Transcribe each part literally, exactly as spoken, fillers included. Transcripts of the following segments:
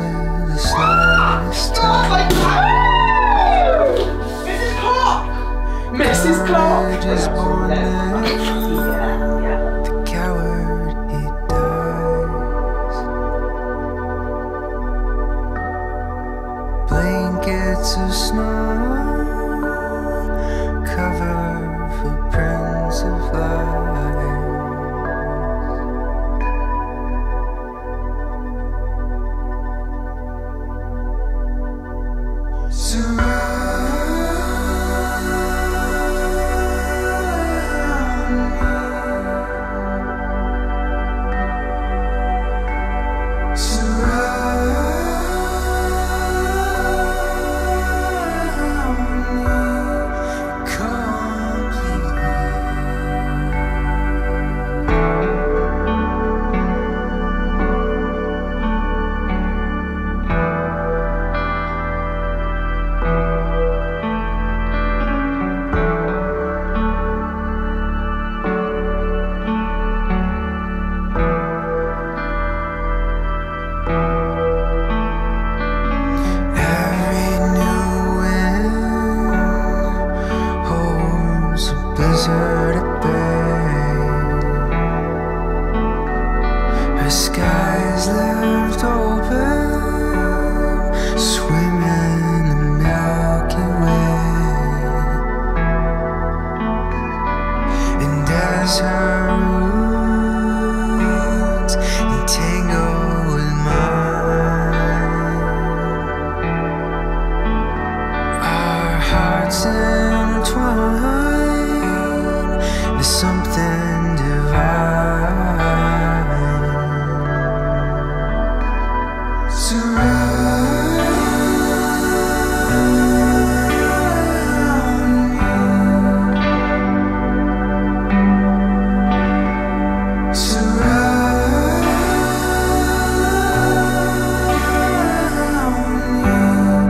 the slightest time. Missus Clark! Missus Clark! Just born there. The coward, he dies. Blankets of snow cover footprints of life. Blizzard at bay. Her skies left open, swimming the Milky Way. And as her roots entangle with mine, our hearts intertwine. There's something divine. Surround me. Surround me.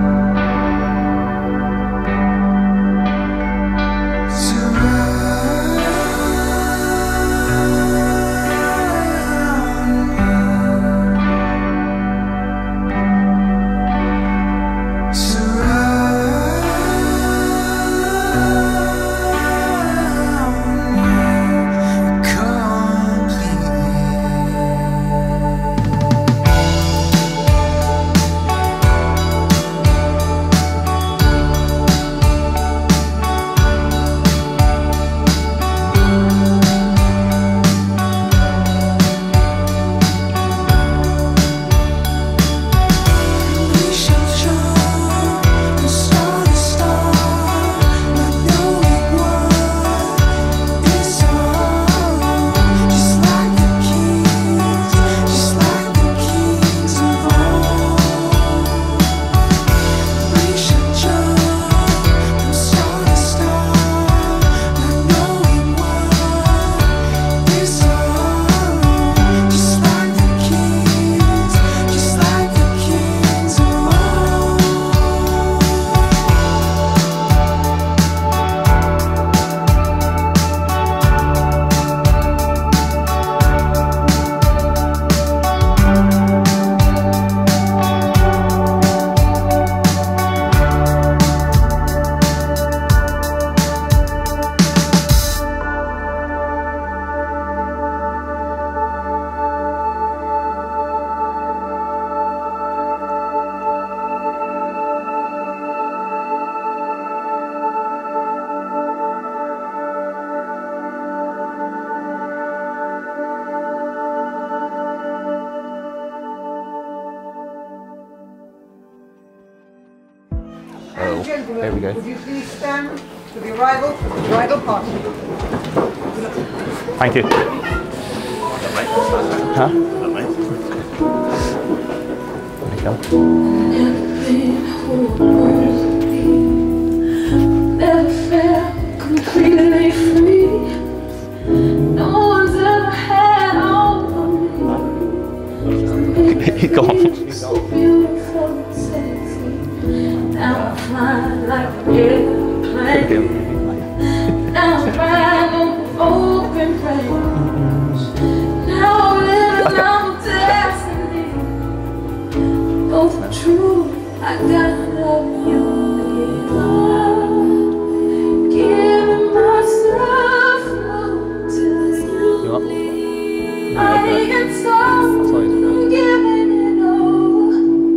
Oh, there we go. Would you please stand for the arrival of the bridal party? Thank you. Huh? There you go. Never felt completely free. No one's ever had all of me. He's gone. So beautiful and sexy. Now I fly like an airplane. Now I'm riding on open range. Now I'm living out destiny. Both true, I gotta love you. Giving myself to you. I get so giving it over,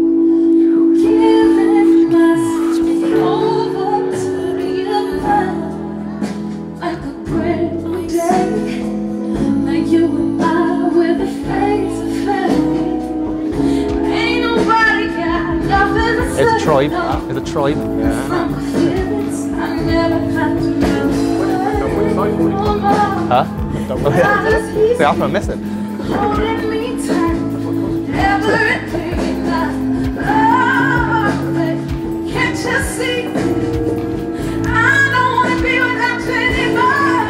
giving myself over to you. Like a brand new day, like you and I with a face of family. Ain't nobody got nothing to say. It's a tribe. It's a tribe. From my feelings, I never had to Huh? Oh, yeah. See, I'm missing. holding me tight, everything I love, can't you see? I don't wanna be without you anymore.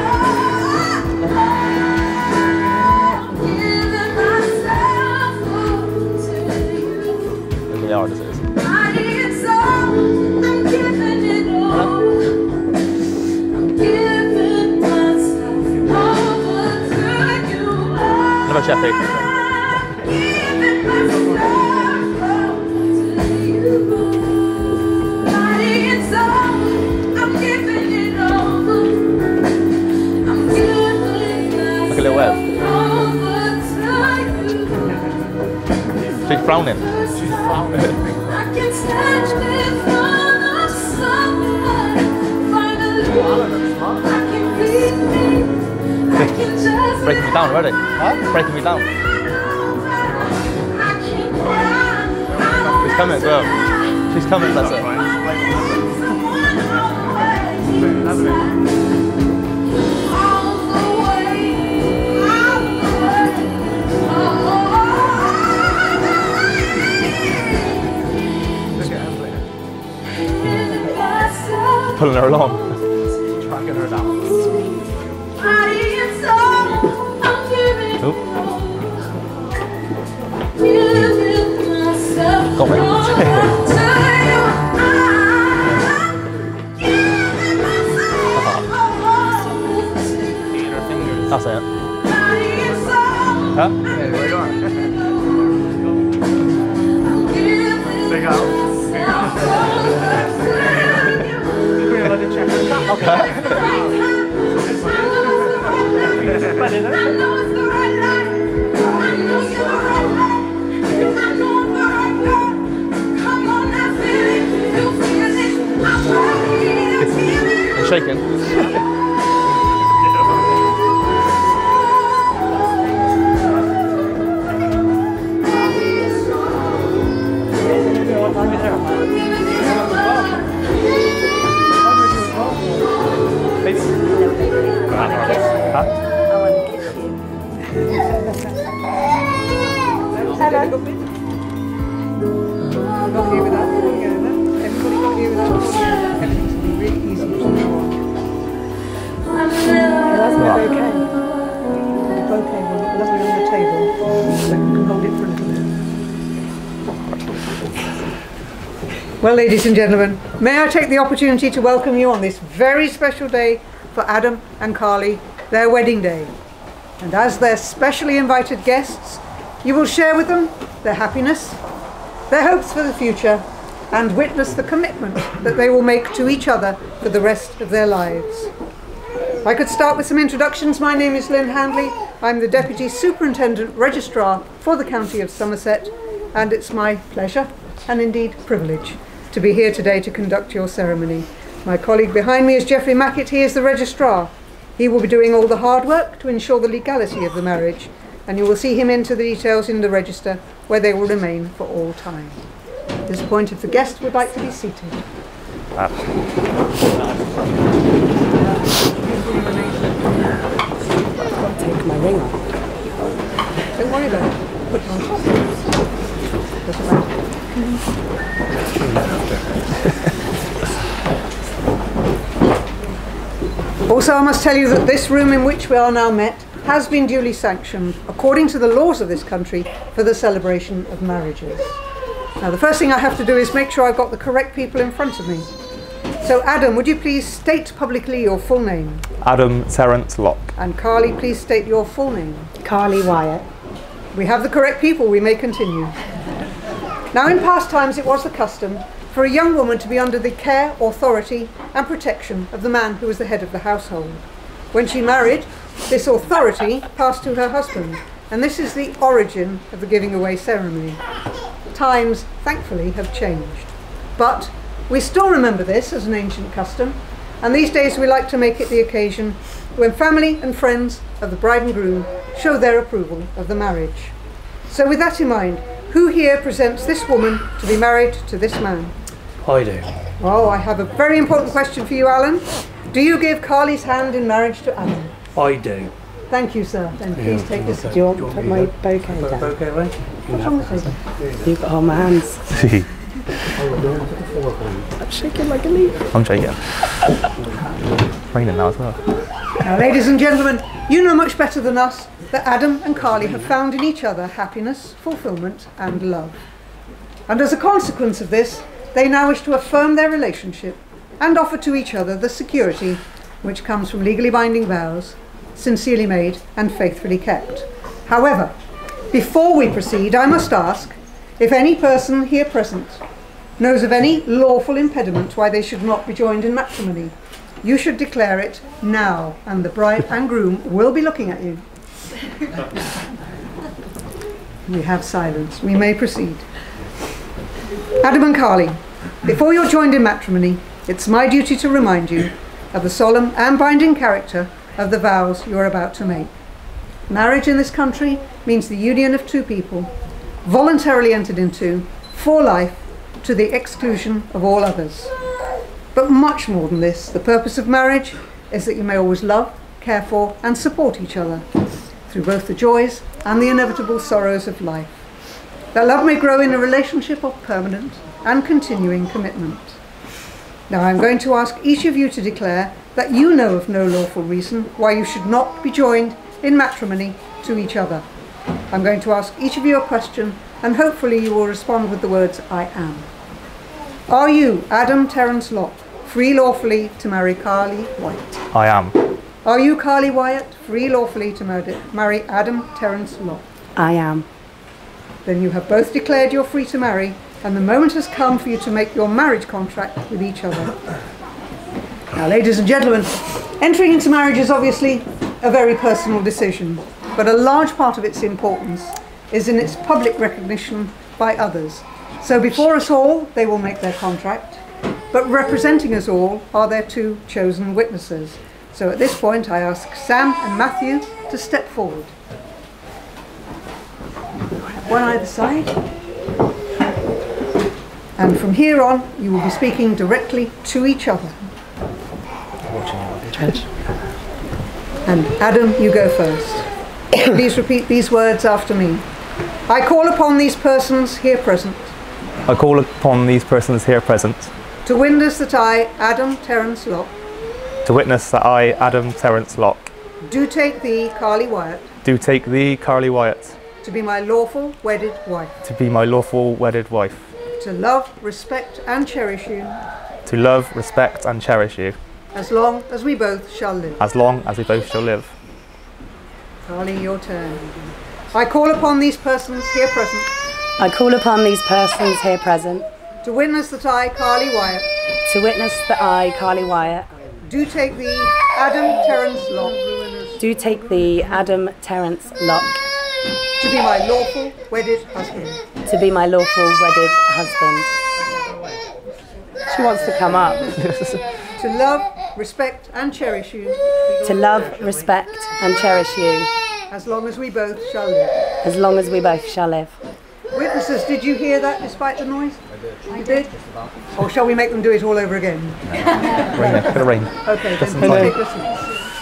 Giving myself to you. The artist is. I need some, I'm giving it all. I'm giving myself over to you. What about Jeffy? Giving myself to you. I need some, I'm giving it all. I'm giving myself Look at Lil Web. over to you. She's frowning. I can stand in front of someone. Finally, I can be me. I can just Breaking me down already. Huh? Breaking me down. I can cry. She's coming as well. She's coming, that's it. Pulling her along. Tracking her down. Oop. Got me. That's it. Huh? Yeah, where you are? Big out. Big out. Okay. I'm shaking. Huh? Hello. Got here without falling over. Everybody got here without falling over. Everything's been really easy from now on. That's not okay. The bouquet will look lovely on the table. So you can hold it for a little bit. Well, ladies and gentlemen, may I take the opportunity to welcome you on this very special day for Adam and Carly, their wedding day. And as their specially invited guests, you will share with them their happiness, their hopes for the future, and witness the commitment that they will make to each other for the rest of their lives. I could start with some introductions. My name is Lynn Handley. I'm the Deputy Superintendent Registrar for the County of Somerset, and it's my pleasure and indeed privilege to be here today to conduct your ceremony. My colleague behind me is Geoffrey Mackett. He is the Registrar. He will be doing all the hard work to ensure the legality of the marriage, and you will see him into the details in the register where they will remain for all time. At this point, if the guests would like to be seated. Ah. I'll take my ring off. Don't worry about it. Put it on top. Doesn't matter. Also, I must tell you that this room in which we are now met has been duly sanctioned, according to the laws of this country, for the celebration of marriages. Now, the first thing I have to do is make sure I've got the correct people in front of me. So, Adam, would you please state publicly your full name? Adam Terence Locke. And Carly, please state your full name. Carly Wyatt. We have the correct people, we may continue. Now, in past times, it was the custom for a young woman to be under the care, authority, and protection of the man who was the head of the household. When she married, this authority passed to her husband, and this is the origin of the giving away ceremony. Times, thankfully, have changed. But we still remember this as an ancient custom, and these days we like to make it the occasion when family and friends of the bride and groom show their approval of the marriage. So with that in mind, who here presents this woman to be married to this man? I do. Oh, I have a very important question for you, Alan. Do you give Carly's hand in marriage to Adam? I do. Thank you, sir. Then please Yeah, take this. okay. Do you want to put my bouquet Put a down? bouquet away? What's wrong with you? You've got all my hands. I'm shaking like a leaf. I'm shaking. Raining now as well. Now, ladies and gentlemen, you know much better than us that Adam and Carly have found in each other happiness, fulfillment, and love. And as a consequence of this, they now wish to affirm their relationship and offer to each other the security which comes from legally binding vows, sincerely made and faithfully kept. However, before we proceed, I must ask if any person here present knows of any lawful impediment why they should not be joined in matrimony. You should declare it now, and the bride and groom will be looking at you. We have silence. We may proceed. Adam and Carly, before you're joined in matrimony, it's my duty to remind you of the solemn and binding character of the vows you are about to make. Marriage in this country means the union of two people, voluntarily entered into, for life, to the exclusion of all others. But much more than this, the purpose of marriage is that you may always love, care for, and support each other through both the joys and the inevitable sorrows of life. That love may grow in a relationship of permanent and continuing commitment. Now I'm going to ask each of you to declare that you know of no lawful reason why you should not be joined in matrimony to each other. I'm going to ask each of you a question, and hopefully you will respond with the words, I am. Are you, Adam Terence Locke, free lawfully to marry Carly Wyatt? I am. Are you, Carly Wyatt, free lawfully to marry, marry Adam Terence Locke? I am. Then you have both declared you're free to marry, and the moment has come for you to make your marriage contract with each other. Now, ladies and gentlemen, entering into marriage is obviously a very personal decision, but a large part of its importance is in its public recognition by others. So before us all, they will make their contract, but representing us all are their two chosen witnesses. So at this point, I ask Sam and Matthew to step forward. One either side. And from here on, you will be speaking directly to each other. Judge. And Adam, you go first. Please repeat these words after me. I call upon these persons here present I call upon these persons here present to witness that I, Adam Terence Locke, to witness that I, Adam Terence Locke, do take thee, Carly Wyatt, do take thee, Carly Wyatt, to be my lawful wedded wife, to be my lawful wedded wife, to love, respect and cherish you to love, respect and cherish you, as long as we both shall live. as long as we both shall live. Carly, your turn. I call upon these persons here present I call upon these persons here present to witness that I, Carly Wyatt, to witness that I, Carly Wyatt, do take thee, Adam Terence Locke, do take thee, Adam Terence Locke, to be my lawful wedded husband. to be my lawful wedded husband. She wants to come up. To love, respect and cherish you To love, respect and cherish you as long as we both shall live. as long as we both shall live. Witnesses, did you hear that despite the noise? I did. You did? Or shall we make them do it all over again? Rain, a bit of rain. Okay, then in time. take your seats.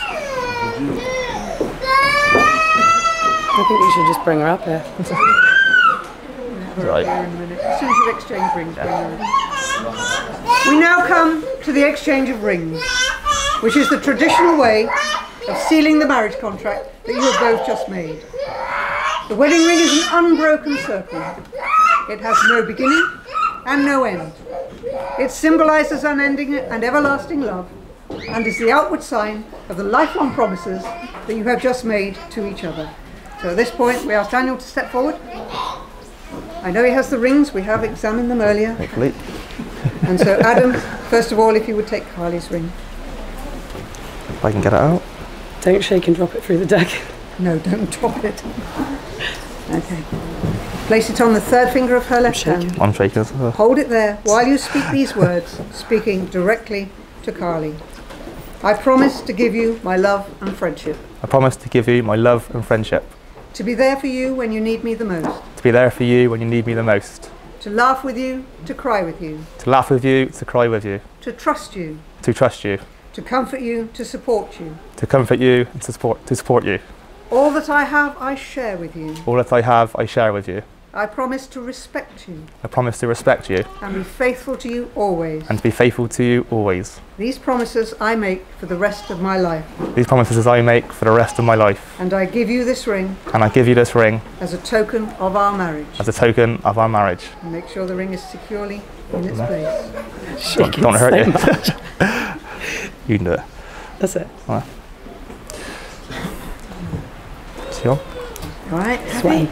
I think you should just bring her up here. Right. Here in a minute. As soon as you've exchanged rings, bring her in. We now come to the exchange of rings, which is the traditional way of sealing the marriage contract that you have both just made. The wedding ring is an unbroken circle. It has no beginning and no end. It symbolises unending and everlasting love and is the outward sign of the lifelong promises that you have just made to each other. So at this point, we ask Daniel to step forward. I know he has the rings, we have examined them earlier. Hopefully. And so Adam, first of all, if you would take Carly's ring. If I can get it out. Don't shake and drop it through the deck. No, don't drop it. Okay. Place it on the third finger of her left hand. I'm shaking as well. Hold it there while you speak these words, speaking directly to Carly. I promise to give you my love and friendship. I promise to give you my love and friendship. To be there for you when you need me the most. To be there for you when you need me the most. To laugh with you, to cry with you. To laugh with you, to cry with you. To trust you. To trust you. To comfort you, to support you. To comfort you and to support, to support you. All that I have, I share with you. All that I have, I share with you. I promise to respect you. I promise to respect you And be faithful to you always. and to be faithful to you always. These promises I make for the rest of my life. These promises I make for the rest of my life. And I give you this ring And I give you this ring as a token of our marriage. as a token of our marriage. And make sure the ring is securely in its place. Don't, don't hurt you. You can do it. That's it. See you on? All right, happy?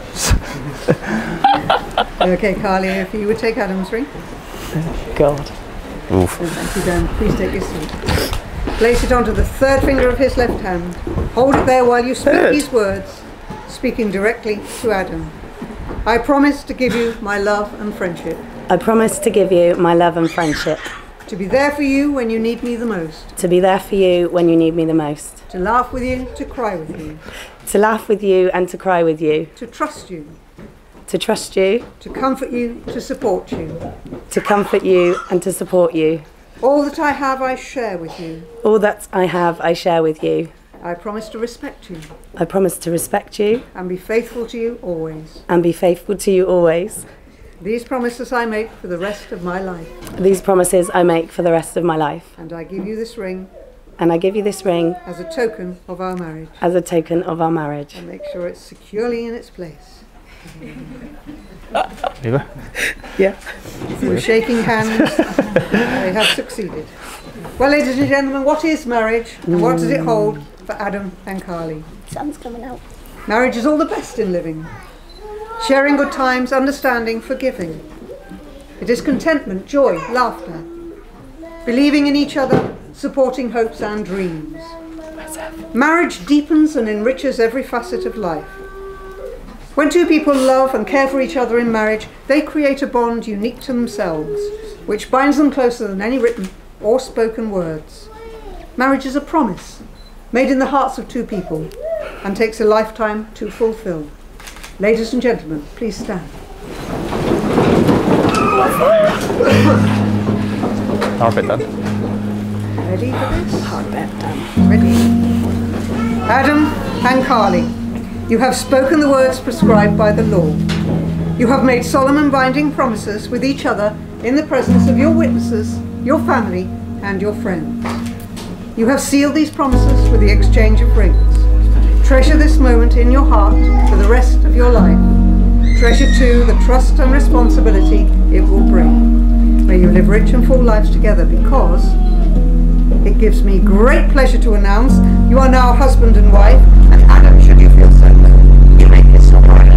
Okay, Carly, if you would take Adam's ring. God. Oof. And thank you, Dan. Please take your seat. Place it onto the third finger of his left hand. Hold it there while you speak Third. these words, speaking directly to Adam. I promise to give you my love and friendship. I promise to give you my love and friendship. To be there for you when you need me the most. To be there for you when you need me the most. To laugh with you, to cry with you. To laugh with you and to cry with you. To trust you. To trust you. To comfort you, to support you. To comfort you and to support you. All that I have, I share with you. All that I have, I share with you. I promise to respect you I promise to respect you and be faithful to you always. and be faithful to you always. These promises I make for the rest of my life. These promises I make for the rest of my life. And I give you this ring And I give you this ring as a token of our marriage. as a token of our marriage. And make sure it's securely in its place. Eva? Yeah. Through shaking hands, they have succeeded. Well, ladies and gentlemen, what is marriage and what does it hold for Adam and Carly? Sun's coming out. Marriage is all the best in living. Sharing good times, understanding, forgiving. It is contentment, joy, laughter. Believing in each other, supporting hopes and dreams. Marriage deepens and enriches every facet of life. When two people love and care for each other in marriage, they create a bond unique to themselves, which binds them closer than any written or spoken words. Marriage is a promise, made in the hearts of two people, and takes a lifetime to fulfill. Ladies and gentlemen, please stand. Our bit done. Ready for this? Hard bet done. Ready? Adam and Carly, you have spoken the words prescribed by the law. You have made solemn and binding promises with each other in the presence of your witnesses, your family, and your friends. You have sealed these promises with the exchange of rings. Treasure this moment in your heart for the rest of your life. Treasure too the trust and responsibility it will bring. May you live rich and full lives together, because it gives me great pleasure to announce you are now husband and wife. And Adam, should you feel so low, you make this all right.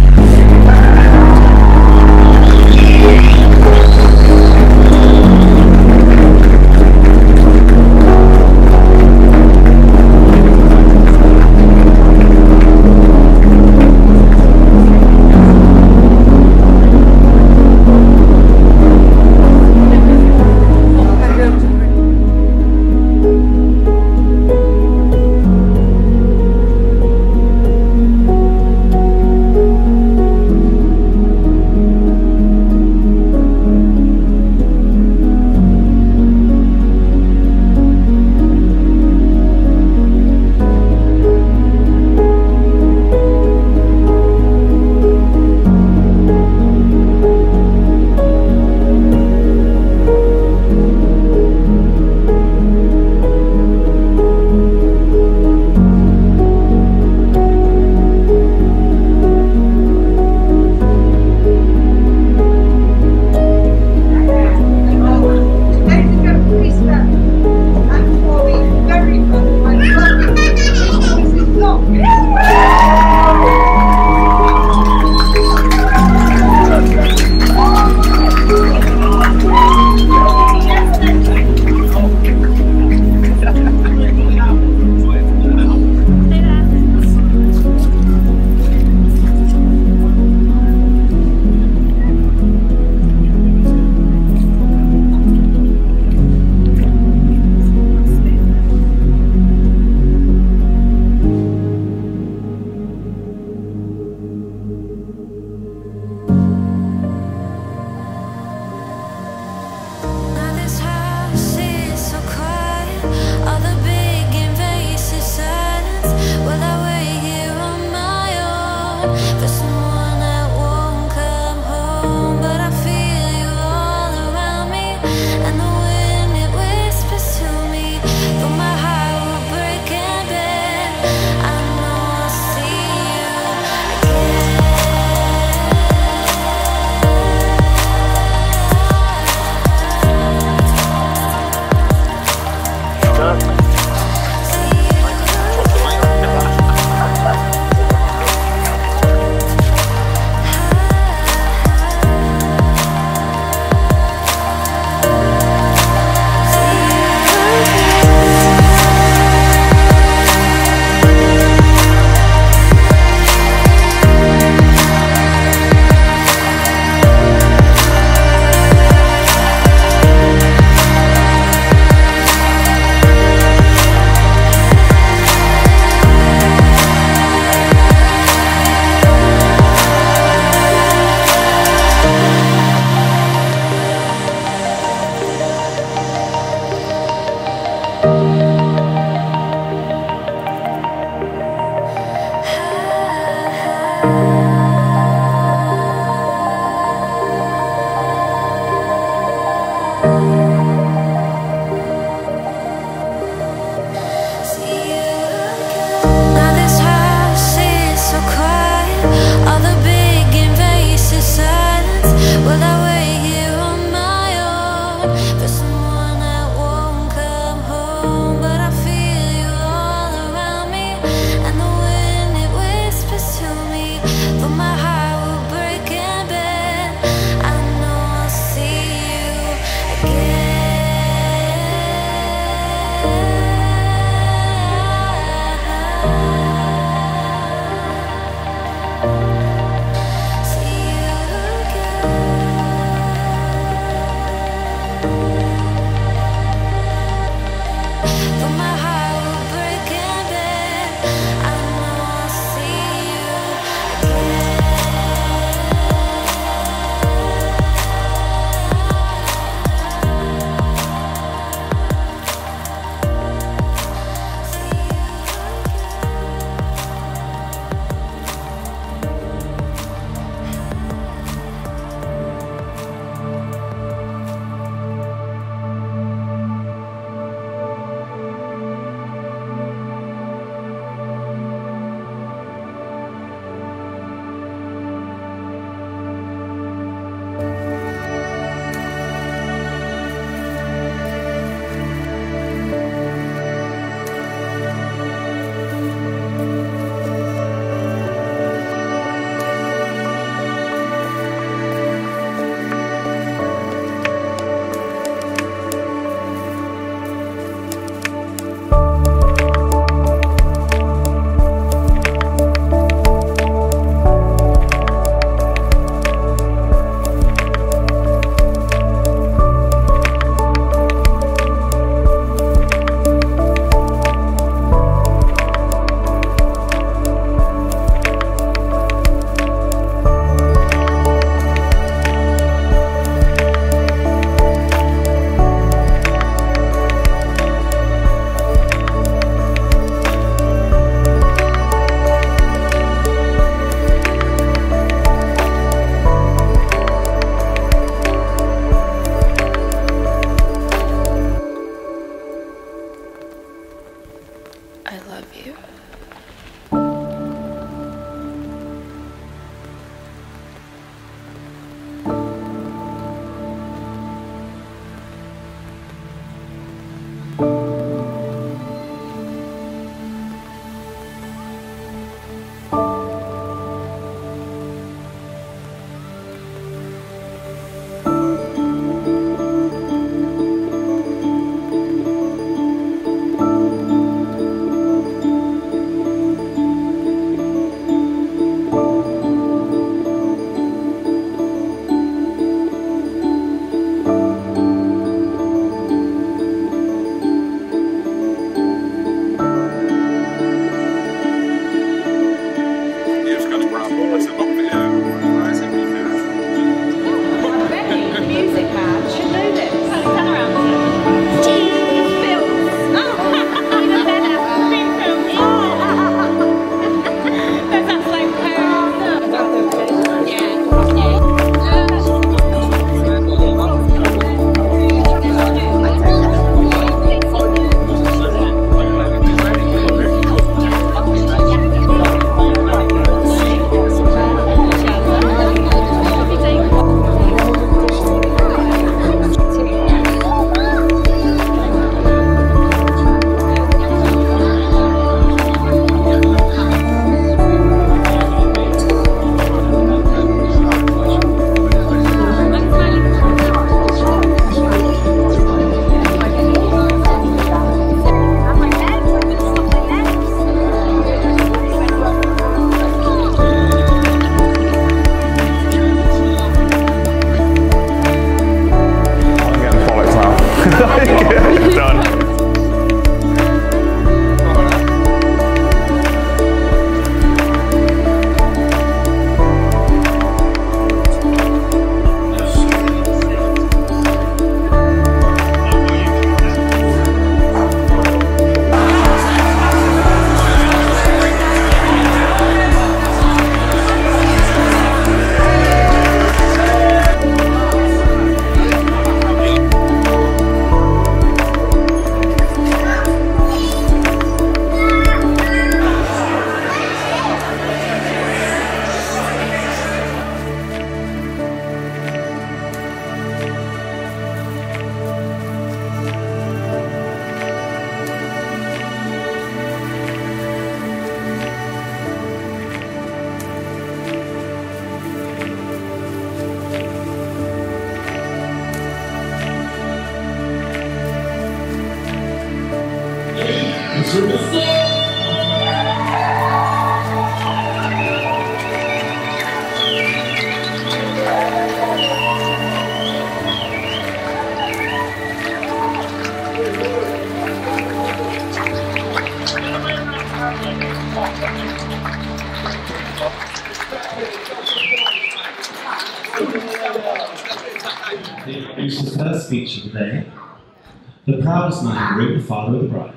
They introduced the first speech of the day, the proudest man in the room, the father of the bride.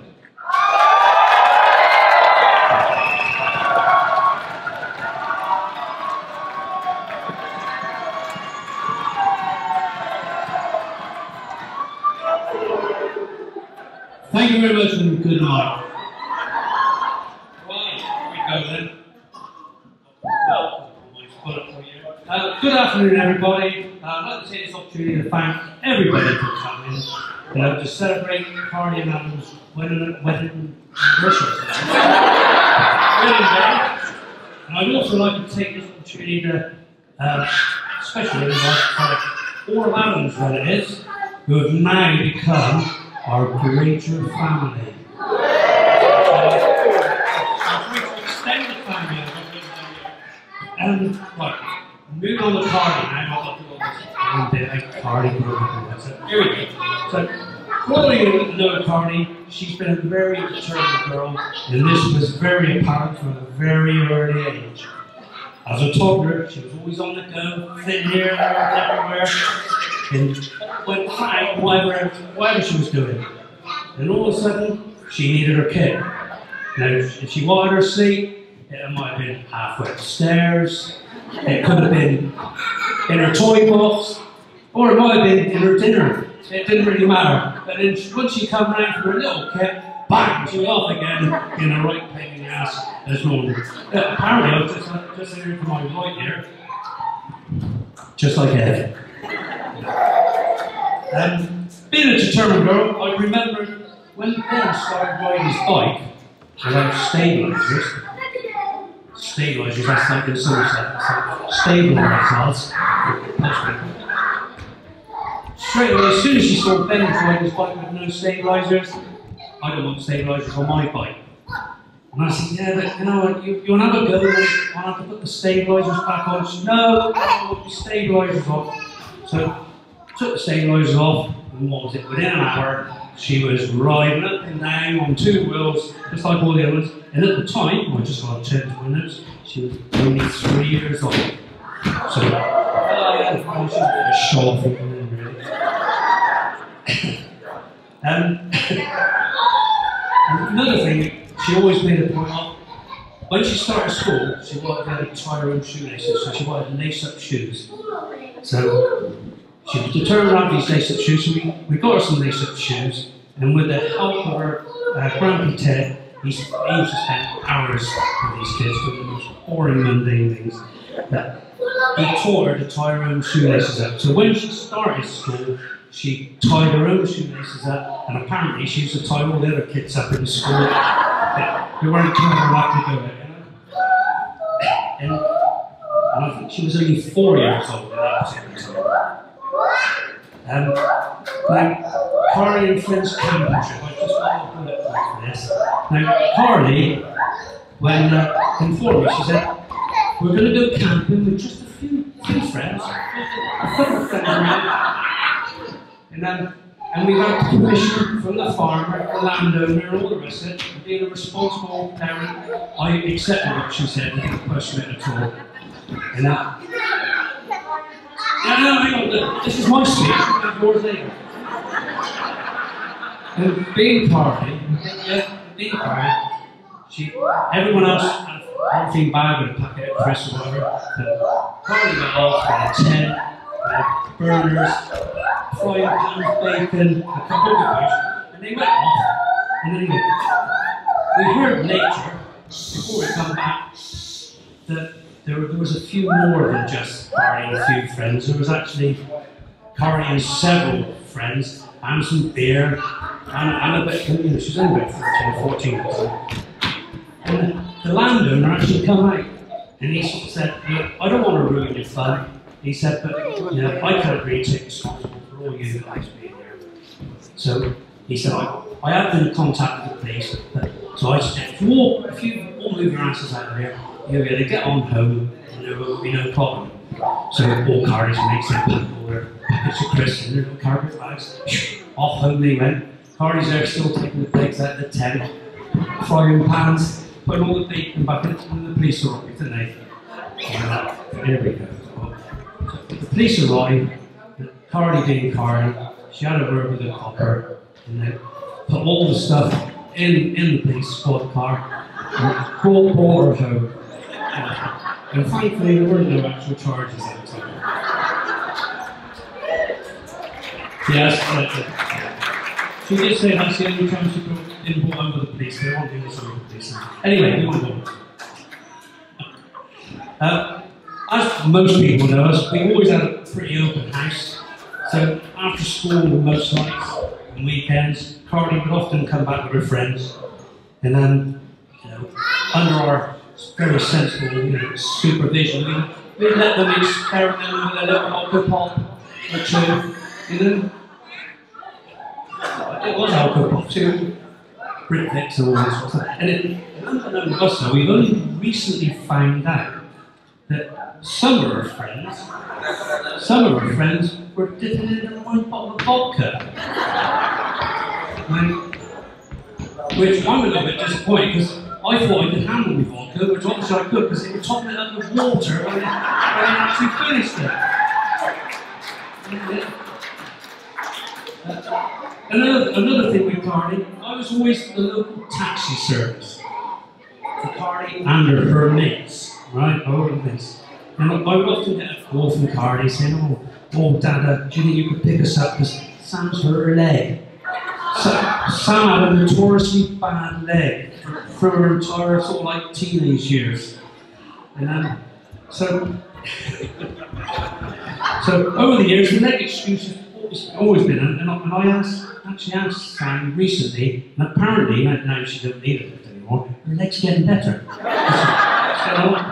Thank you very much and good night. Right, here we go then. Well, put up for you. Uh, good afternoon, everybody. Uh, I'd like to take this opportunity to thank everybody for coming uh, to celebrate Carly and Adam's wedding, wedding anniversary today. Wedding day. And I'd also like to take this opportunity to uh, especially invite all of Adam's relatives who have now become our greater family. Extend the family. And right, moving on to Carly now. I've got to do all this bit like Carly. So here we go. So for all of you who know Carly, she's been a very determined girl, and this was very apparent from a very early age. As a toddler, she was always on the go, sitting here, there, everywhere, and went out, whatever, whatever she was doing. And all of a sudden, she needed her kid. Now, if she wanted her sleep, it might have been halfway upstairs, it could have been in her toy box, or it might have been in her dinner. It didn't really matter. But then once she come round for her little kid, bang, she was off again in the right pain in the ass as normal. Uh, apparently, I was just, just here for my right here, just like Ed. Um, being a determined girl, I remember when Ben started riding his bike without stabilisers. Stabilisers, that's like in Somerset, that's like stabilisers. Straight away, as soon as she saw Ben riding his bike with no stabilisers, I don't want stabilisers on my bike. And I said, yeah, but you know, you, you want to have a go, I have to put the stabilisers back on. She said, no, I want the stabilisers off. So, took the stabilisers off, and what was it, within an hour, she was riding up and down on two wheels, just like all the others. And at the time, I just got to change my notes, she was only three years old. So, oh yeah, she was a short thing, really. um, another thing, she always made a point of, when she started school, she wanted to tie her own shoelaces, so she wanted to lace up shoes. So, she was determined to have these lace-up shoes, so we, we got her some lace-up shoes, and with the help of her uh, grandpa Ted, he, he used to spend hours with these kids doing the most boring, mundane things. That he taught her to tie her own shoelaces up. So when she started school, she tied her own shoelaces up, and apparently she used to tie all the other kids up in school. We weren't clever enough to do it, you know? And, and I think she was only four years old at that particular time. Um, now, Carly and Flint's camping trip, I just want to bullet point for this. Now, Carly, when uh, informed me, she said, we're going to go camping with just a few, few friends, a couple of friends around. And, um, and we got permission from the farmer, the landowner, and all the rest of it. And being a responsible parent, I accepted what she said and didn't question it at all. And uh, No, no, hang on, this is my speech, yours later. And being Carly, yeah, being Carly, she, everyone else had everything bad with a packet of crisps or whatever, but Carly went off with a tent, uh, burners, frying pans, bacon, a couple of things, and they went off. And then we, we heard later, before we come back, that There, there was a few more than just Carly and a few friends. There was actually Carly and several friends, and some beer, and, and a bit, you know, she was only about thirteen, fourteen or something. And the landowner actually come out, and he sort of said, look, I don't want to ruin your fun. He said, but you know, I can't really take responsibility for all you guys being here. So he said, I, I have been in contact with the police, but So I said, if you all, if you all move your asses out of here, you'll be able to get on home and there will be no problem. So all Carly's mates, they pack all their packets of crisps in their little carpet bags. Off home they went. Carly's there still taking the plates out of the tent, frying pans, putting all the bacon back in, and the police arrived, didn't they? Uh, here we go. So the police arrived, Carly being Carly, she had a word with the copper, and they put all the stuff in, in the police squad car, and brought, brought her home. Uh, and thankfully there weren't no actual charges at the time. Yes, uh, she did say that's the only time she didn't put under the police. They won't do this under the police. Anyway, we want to go. Uh, as most people know us, we've always had a pretty open house. So after school, most nights and weekends, Carly would often come back with her friends, and then, you know, under our very sensible, you know, supervision, we we'd let them experiment with a little alcohol or two, you know. It was alcohol too, Brit Vicks and all this sort of stuff. And it, unbeknown to us, though, we've only recently found out that some of her friends, some of her friends were dipping in a wine bottle of vodka. Now, which I'm a little bit disappointed because I thought I could handle the vodka, which obviously I could because they were topping it up with water when they, when they actually finished it. Uh, another, another thing with Carly, I was always the local taxi service for Carly and her, her mates, right? All of this. And I would often get a call from Carly saying, oh, oh, Dada, do you think you could pick us up because Sam's hurt her leg? So, Sam had a notoriously bad leg for her entire sort of like teenage years. And then, so, so over the years, the leg excuse has always, always been, and I, and I asked, actually asked Sam recently, and apparently, now, now she doesn't need it anymore, her leg's getting better. So,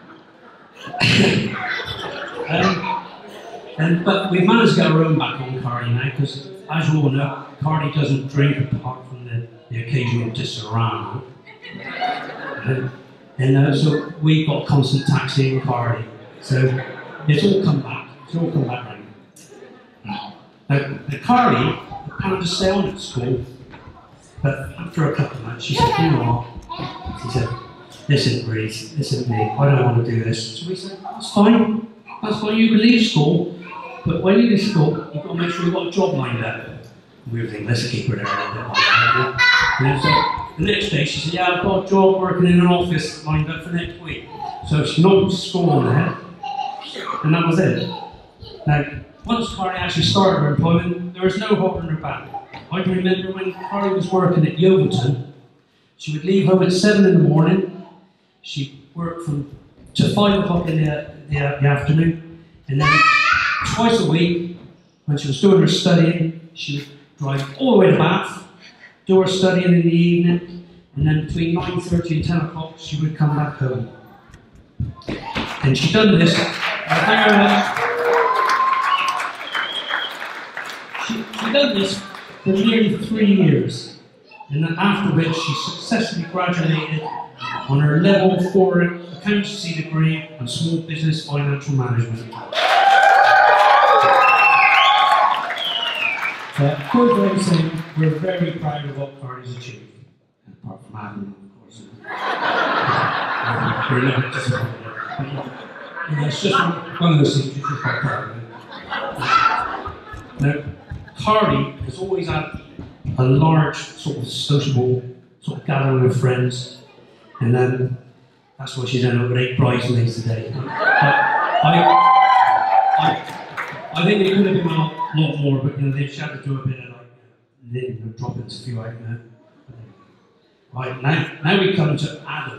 um, and, but we've managed to get our own back on Carly now, because as you all know, Carly doesn't drink apart from the, the occasional Disaronno. Um, and uh, so we've got constant taxi and Carly. So it's all come back. It's all come back round. Now, now Carly planned to stay on at school, but after a couple of months, she said, you know what? She said, this isn't Greece, this isn't me, I don't want to do this. So we said, that's fine, that's fine, you can leave school, but when you leave school, you've got to make sure you've got a job lined up. We were thinking, let's keep her there a little bit longer. And so the next day she said, yeah, I've got a job working in an office lined up for next week. So she knocked school on the head, and that was it. Now, once Carly actually started her employment, there was no holding her back. I can remember when Carly was working at Yeovilton, she would leave home at seven in the morning. She'd work from to five o'clock in the, the, the afternoon, and then twice a week, when she was doing her studying, she would drive all the way to Bath, do her studying in the evening, and then between nine thirty and ten o'clock, she would come back home. And she'd done this. Uh, thank you very much. She, she'd done this for nearly three years, and then after which she successfully graduated on her level four accountancy degree and small business financial management. Uh, Good way of saying we're very proud of what Carly's achieved, apart from Adam, of course. We're a little bit disappointed. You know, it's just one of those things you're just quite proud of. Now, Carly has always had a large sort of sociable sort of gathering of friends, and then that's why she's ended up with eight bridesmaids today. But I, I, I think they could have been a lot, lot more, but you know they've had to do a bit of like knitting and dropping a few out now. Right now, now we come to Adam.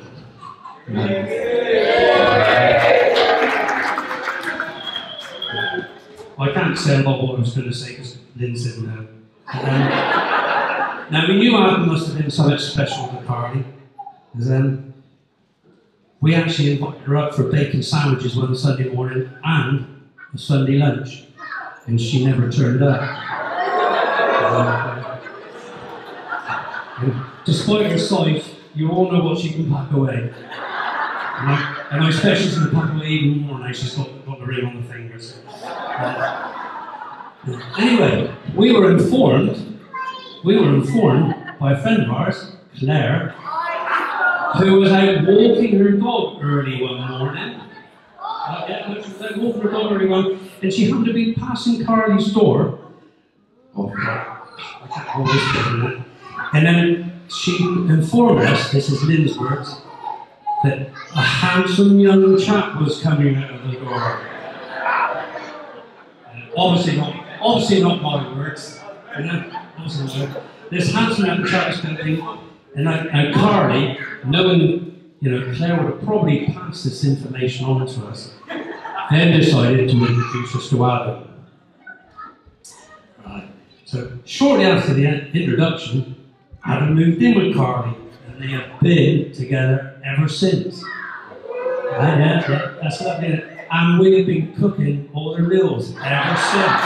I can't say a lot of what I was going to say because Lynn said no. Um, now we knew Adam must have been something special to Carly, because um, we actually invited her up for bacon sandwiches one Sunday morning and a Sunday lunch, and she never turned up. Um, and despite her size, you all know what she can pack away. And I, and I expect she's going to pack away even more now she's got, got the ring on the fingers. Uh, anyway, we were informed, we were informed by a friend of ours, Claire, who was out walking her dog early one morning. Uh, yeah, she was out walking her dog early one, and she happened to be passing Carly's door. Oh, God. I can't hold this for a minute. And then she informed us, this is Lynn's words, that a handsome young chap was coming out of the door. Uh, obviously not, obviously not my words. You know, obviously not. This handsome young chap was coming, and, I, and Carly, knowing, you know, Claire would have probably passed this information on to us, then decided to introduce us to Adam. Right. So shortly after the introduction, Adam moved in with Carly, and they have been together ever since. Right, yeah, yeah, that's lovely. And we have been cooking all their meals ever since.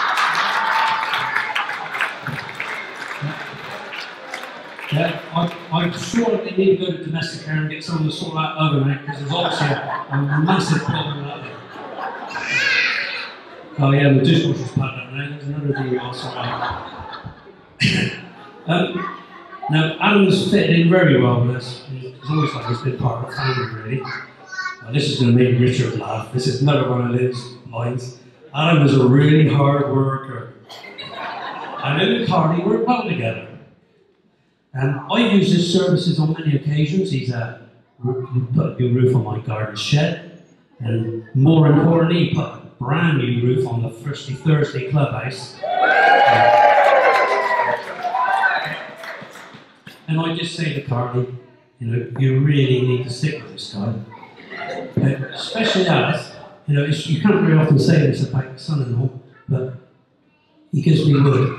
Yeah, I, I'm sure they need to go to domestic care and get someone to sort that oven out, because there's obviously a, a massive problem out there. Oh yeah, the dishwasher's packed up now. There's another thing we also have. um, now, Adam's fitted in very well with us. He's always like he's been part of the family, really. Now, this is going to make Richard laugh. This is another one of Lynn's lines. Adam is a really hard worker. And him and Carly work well together. And I use his services on many occasions. He's uh, put a new roof on my garden shed. And more importantly, he put a brand new roof on the Thirsty Thursday clubhouse. And I just say to Carly, you know, you really need to stick with this guy. Uh, especially as, you know, it's, you can't very often say this about your son-in-law, but he gives me wood.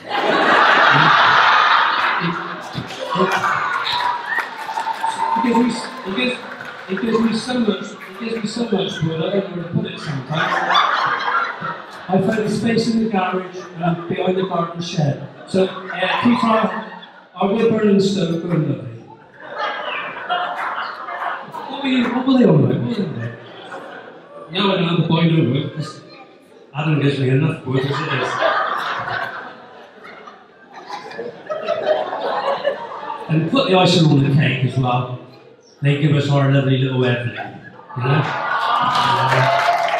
He gives me, he gives, he gives me so much, he gives me so much wood, I don't know where to put it sometimes. I found a space in the garage and behind the garden shed. So, uh, keep on, I will burn in the stove, go and look at it. What were, you, what were they on about? What were they on about? Now I don't have to buy no wood, because Adam gives me enough wood as it is. And put the icing on the cake as well. They give us our lovely little Evelyn, you know? Uh,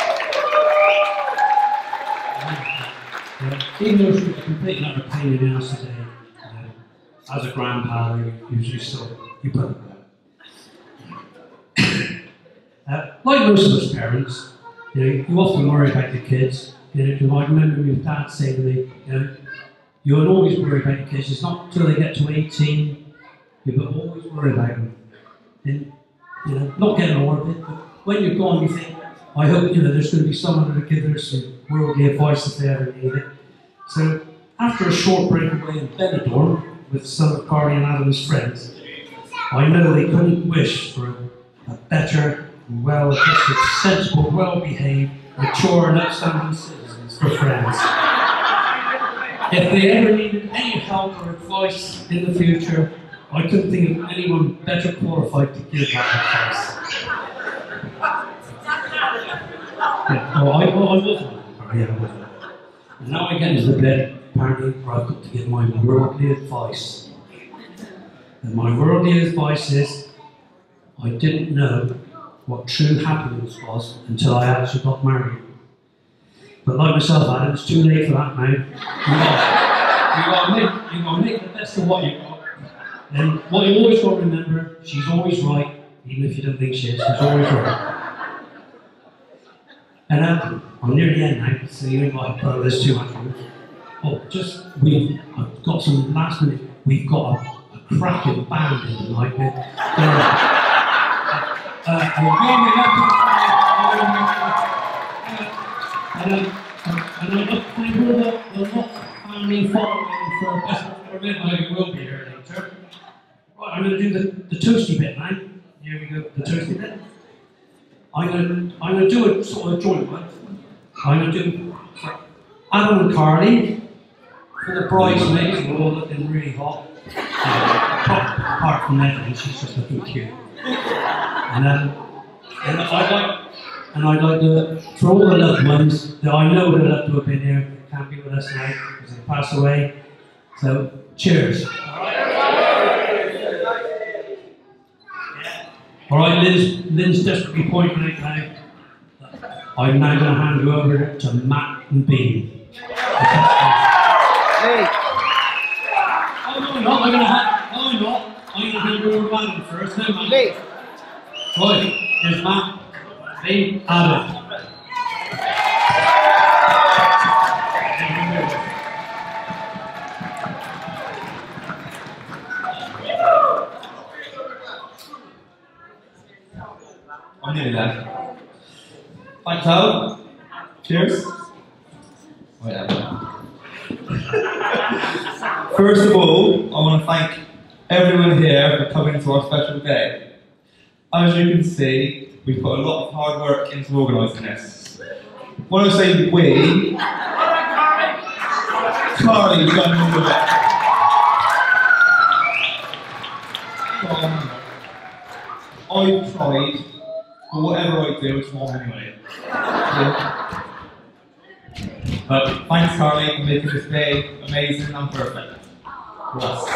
even though she was completely not a pain in the ass today, you know, as a grandpa, you usually still, you put it there. uh, like most of us parents, you know, you often worry about the kids. You know, I remember my dad saying to me, you know, you'll always worry about the kids. It's not until they get to eighteen. You will always worry about them. And, you know, not getting morbid, but when you're gone, you think, I hope, you know, there's going to be someone to give them some worldly advice if they ever need it. So, after a short break away in Benidorm with some of Carly and Adam's friends, I know they couldn't wish for a, a better, well-adjusted, sensible, well-behaved, mature and upstanding citizens for friends. If they ever needed any help or advice in the future, I couldn't think of anyone better qualified to give that advice. Yeah, oh, I, oh, I wasn't. Oh, yeah, I wasn't. And now I get into the bit, apparently, where I've got to give my worldly advice. And my worldly advice is, I didn't know what true happiness was until I actually got married. But like myself, Adam, it's too late for that now. You got to make, you got to make the best of what you've got. And what you always got to remember, she's always right, even if you don't think she is, she's always right. And um, I'm near the end now, so you ain't got to put this too much on. Oh, just, we've I've got some last minute, we've got a, a cracking band in tonight. They're, uh, we're warming up, uh, and, um, and I'd like to thank all the, the lot family following for best for midnight who will be here later. Right, I'm going to do the, the toasty bit now. Here we go, the toasty bit. I'm going to, I'm going to do a sort of a joint one. I'm going to do for Adam and Carly, for the bridesmaids, we're all looking really hot. apart, apart from everything, she's just looking cute. And, um, and I'd like, and I'd like to, for all the loved ones that I know would have loved to have been here, but can't be with us now because they passed away. So, cheers. All right, Lynn's, Lynn's desperately pointing out now. I'm now going to hand you over to Matt and Bean. Hey. Oh, no, I'm not. I'm going to hand, no, I'm not. I'm going to hand you over to Adam first. No, Matt. Hey. Right, here's Matt, Bean, Adam. I'm nearly there. Thanks, Al. Cheers. Whatever. First of all, I want to thank everyone here for coming to our special day. As you can see, we put a lot of hard work into organising this. When I say we, Carly's done all of it. Um, I've tried. But whatever I do, it's wrong anyway. Yeah. But thanks, Carly, for making this day amazing and perfect for us.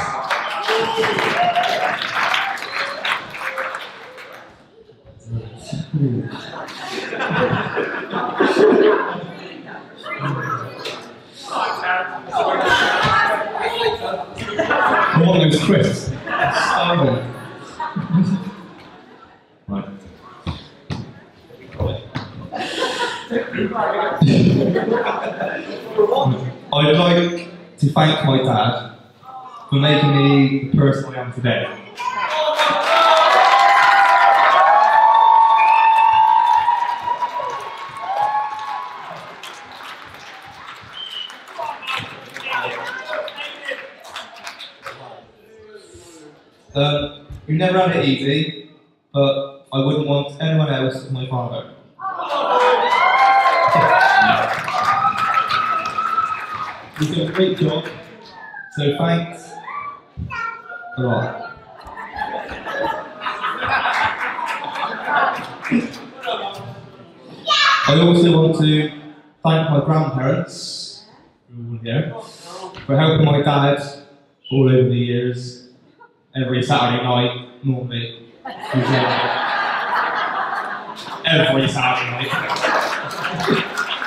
I want those crisps. Starving. Right. I'd like to thank my dad for making me the person I am today. Um, we've never had it easy, but I wouldn't want anyone else as my father. He's done a great job, so thanks a lot. I also want to thank my grandparents, who are all here, for helping my dad all over the years, every Saturday night, normally. Every Saturday night.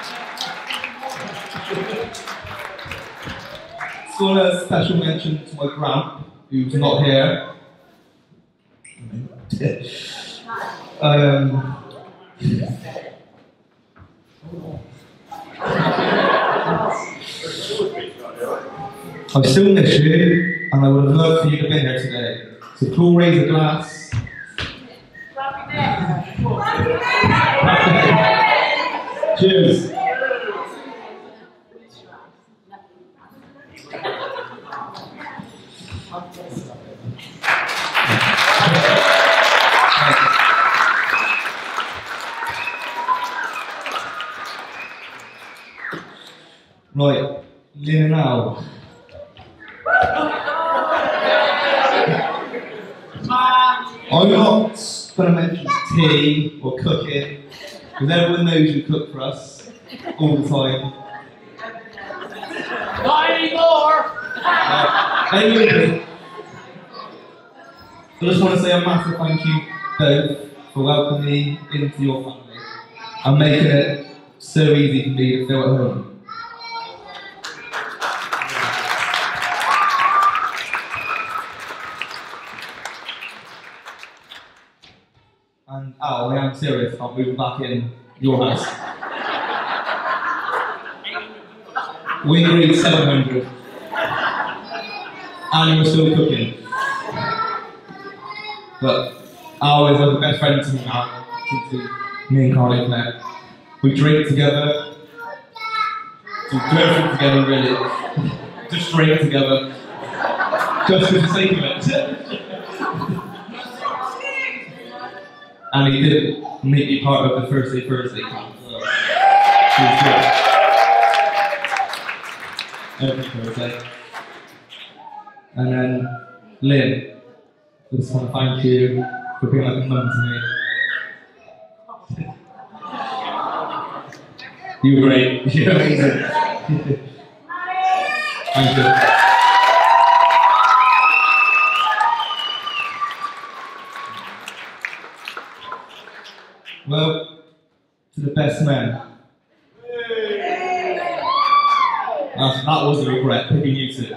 So a special mention to my gran, who's not here. um, I still miss you, and I would have loved for you to be here today. So please raise a glass. Cheers. Right, Lynn and Al. I'm not going to mention tea or cooking, because everyone knows you cook for us all the time. Not anymore! Uh, anyway, I just want to say a massive thank you both for welcoming me into your family and making it so easy for me to feel at home. And Al, I am serious about moving back in your house. We agreed seven hundred. And you were still cooking. But Al is like the best friend to me now, since me and Carly have met. We drink together. We do everything together, really. Just drink together. Just for the sake of it. And he did make me part of the Thursday Thursday camp. So he was good. Every Thursday. And then Lynn, I just want to thank you for being like a mum to me. You were great. You're amazing. Thank you. Well, to the best man. That, that was a regret, picking you two.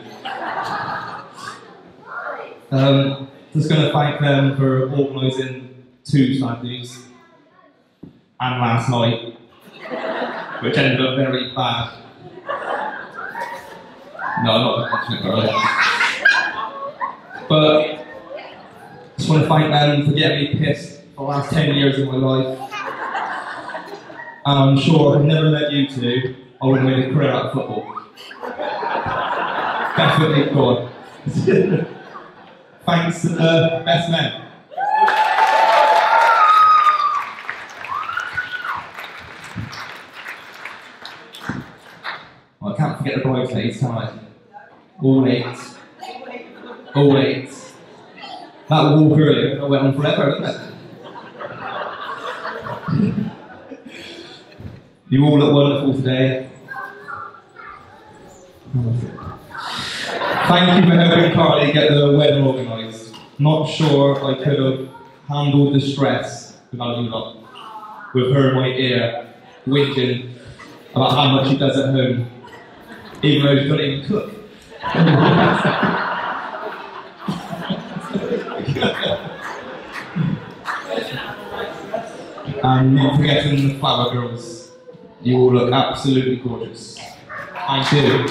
Um, just going to thank them for organising two Saturdays and last night, which ended up very bad. No, I'm not mentioning it earlier. But just want to thank them for getting me pissed for the last ten years of my life. And I'm sure if I never met you two, I would have made a career out of football. Definitely God. Thanks to the best men. Well, I can't forget the bridesmaids, can I? All eight. All eight. That walk earlier went on forever, didn't it? You all look wonderful today. Thank you for helping Carly get the wedding organised. Not sure I could have handled the stress without you lot. With her in my ear, whinging about how much she does at home, even though she doesn't even cook. And not forgetting the flower girls. You all look absolutely gorgeous. Thank you.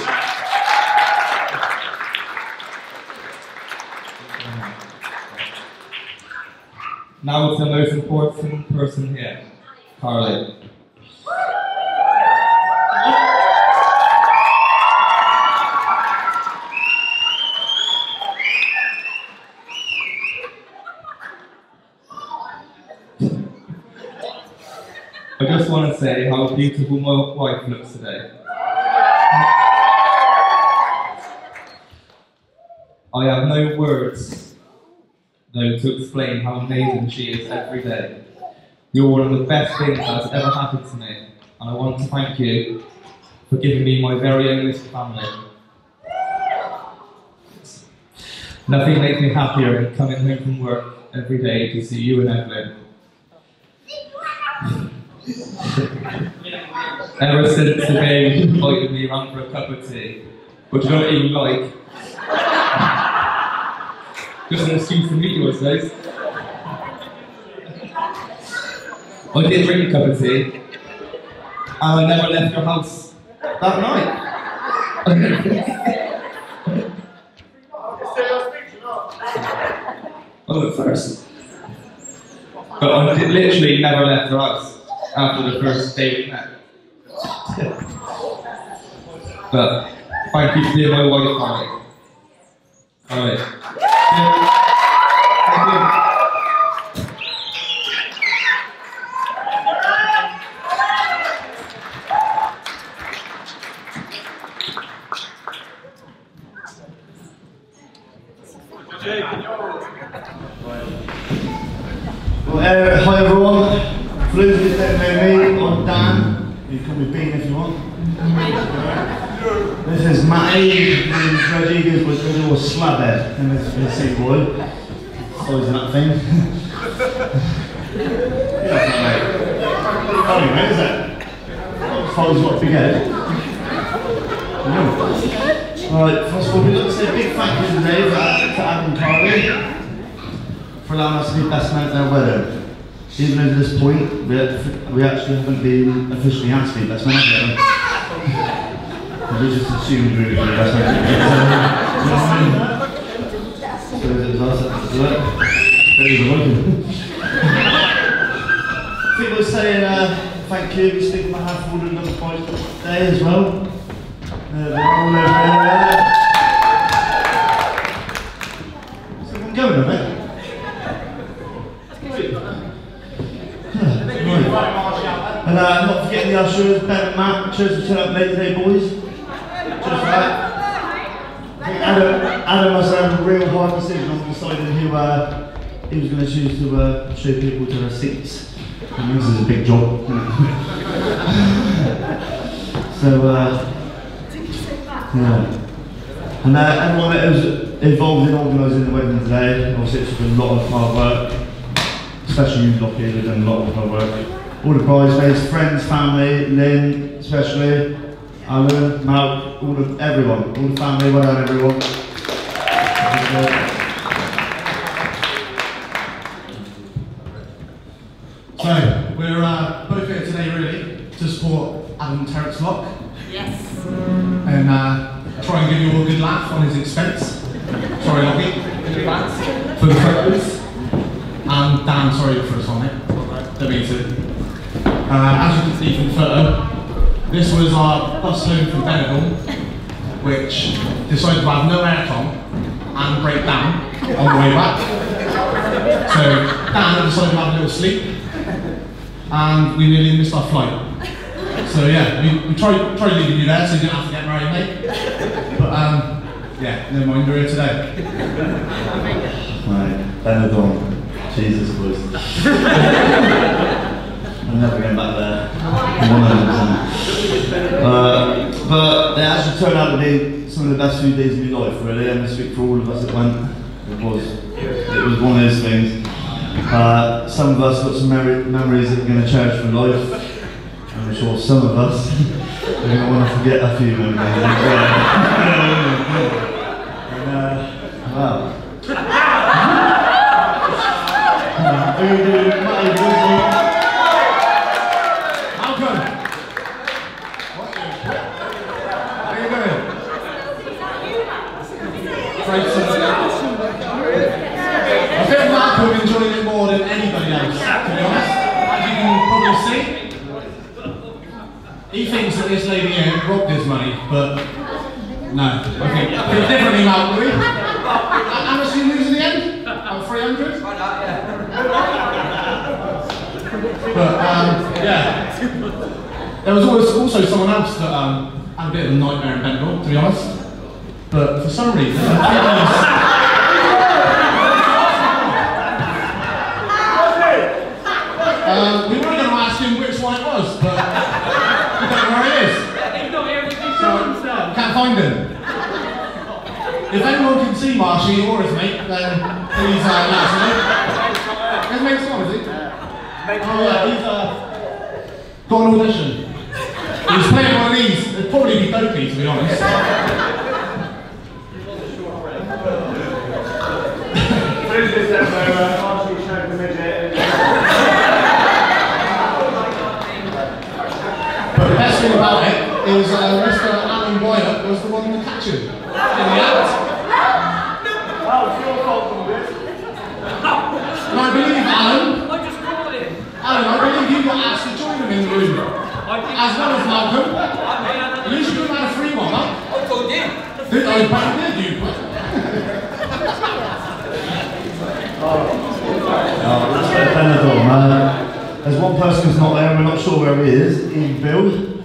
Now it's the most important person here, Carly. I just want to say how beautiful my wife looks today. I have no words, though, to explain how amazing she is every day. You're one of the best things that has ever happened to me, and I want to thank you for giving me my very own little family. Nothing makes me happier than coming home from work every day to see you and Evelyn. Ever since the day you invited me around for a cup of tea, which I don't even like. Just an excuse to meet you, I suppose. I did drink a cup of tea, and I never left your house that night. Oh, at first. But I did literally never left your house after the first day we met. But thank you for being my wife, Carly. Alright. Thank you. Well, uh, hi everyone. For those of you that don't know me, I'm Dan. You can call me Bean if you want. This is Matty, and Rodriguez was a little slabhead, and this is the boy. Always that thing. Yeah, mate. Funny, mate, is it? Follows what we get. Alright, first of all, we'd like to say a big thank you today to Adam and Carly for allowing us to be best men at their wedding. Even though to this point, we, we actually haven't been officially asked to be best men yet. We just assumed we were going to be best men. So it was us that to do it. There you go. People are saying uh, thank you, we speak on behalf of all the number boys today as well. Uh, they're all over there. So I'm going a bit. And uh, not forgetting the ushers, Ben and Matt, cheers for turning up late today, boys. Cheers for that. Adam, Adam must have a real hard decision on deciding who uh, he was going to choose to uh, show people to their seats. And this is a big job. So, uh, yeah. And uh, everyone that was involved in organising the wedding today, obviously it's been a lot of hard work, especially you, Lockie, who've done a lot of hard work. All the bridesmaids, friends, family, Lynn especially, Alan, Malk, all the, everyone, all the family, well done everyone. So, we're uh, both here today really to support Adam and Terence Locke. Yes. And uh, try and give you all a good laugh on his expense. Sorry, Lockie, in advance for the photos. And Dan, sorry for us on it. Don't mean to. Uh, as you can see from the photo, this was our bus home from Benidorm, which decided to have no aircon and break down on the way back. So Dan decided to have a little sleep, and we nearly missed our flight. So yeah, we, we tried, tried leaving you there so you didn't have to get married, mate. But um, yeah, never mind, we're here today. Right, Benidorm. Jesus boys. I'm never going back there. uh, but they actually turned out to be some of the best few days of my life, really, and I speak for all of us that went. It was, it was one of those things. Uh, some of us got some mem memories that we're going to cherish for life. I'm sure some of us are going to want to forget a few memories. and, uh, wow. Malcolm! What are you? How are you doing? I think Malcolm enjoyed it more than anybody else, to be honest. As you can probably see. He thinks that this lady here robbed his money, but no. I think, I think differently, Malcolm, do we? How much did you lose in the end? About three hundred? But um, yeah, there was always also someone else that um, had a bit of a nightmare in Benidorm, to be honest. But for some reason, um, we were going to ask him which one it was, but we don't know where he is. So, can't find him. If anyone can see Marshy or his mate, then please uh, let us know. His mate's gone, is he? Oh yeah, he's uh, got an audition. He was playing one of these. It'd probably be dopey, to be honest. But the best thing about it is uh, Mister Alan Wyatt was the one to catch him in the act. Oh, it's your fault from this. And I believe Alan. Alan, I believe you got asked to join them in the room, as well as Malcolm. At least you couldn't have a free one, huh? I told you. Did I bet did you? Oh, that's Benidorm. Uh, there's one person who's not there, and we're not sure where he is. Ian Bill.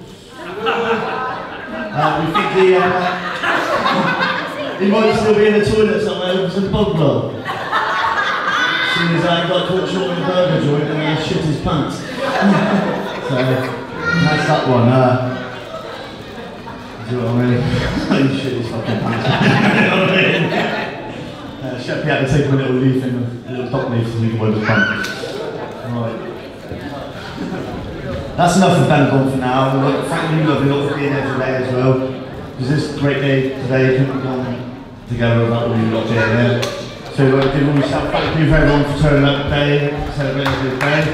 Uh, we think he, uh, he might still be in the toilet somewhere with some bug blow. Seeing as I got caught short in the burger joint and uh, shit his pants. So, that's that one. Uh, do you know what I mean? He shit his fucking pants. You know what I mean? Uh, Sheppy had to take him a little leaf in a little top leaf so he can wipe his pants. Right. That's enough of Benidorm for now. We'd like to thank you, lovely lot, for being here today as well. Because this great day today couldn't have gone together without all you lot being here. So we'd like to give all yourself thank you for everyone for turning up today, celebrating this day.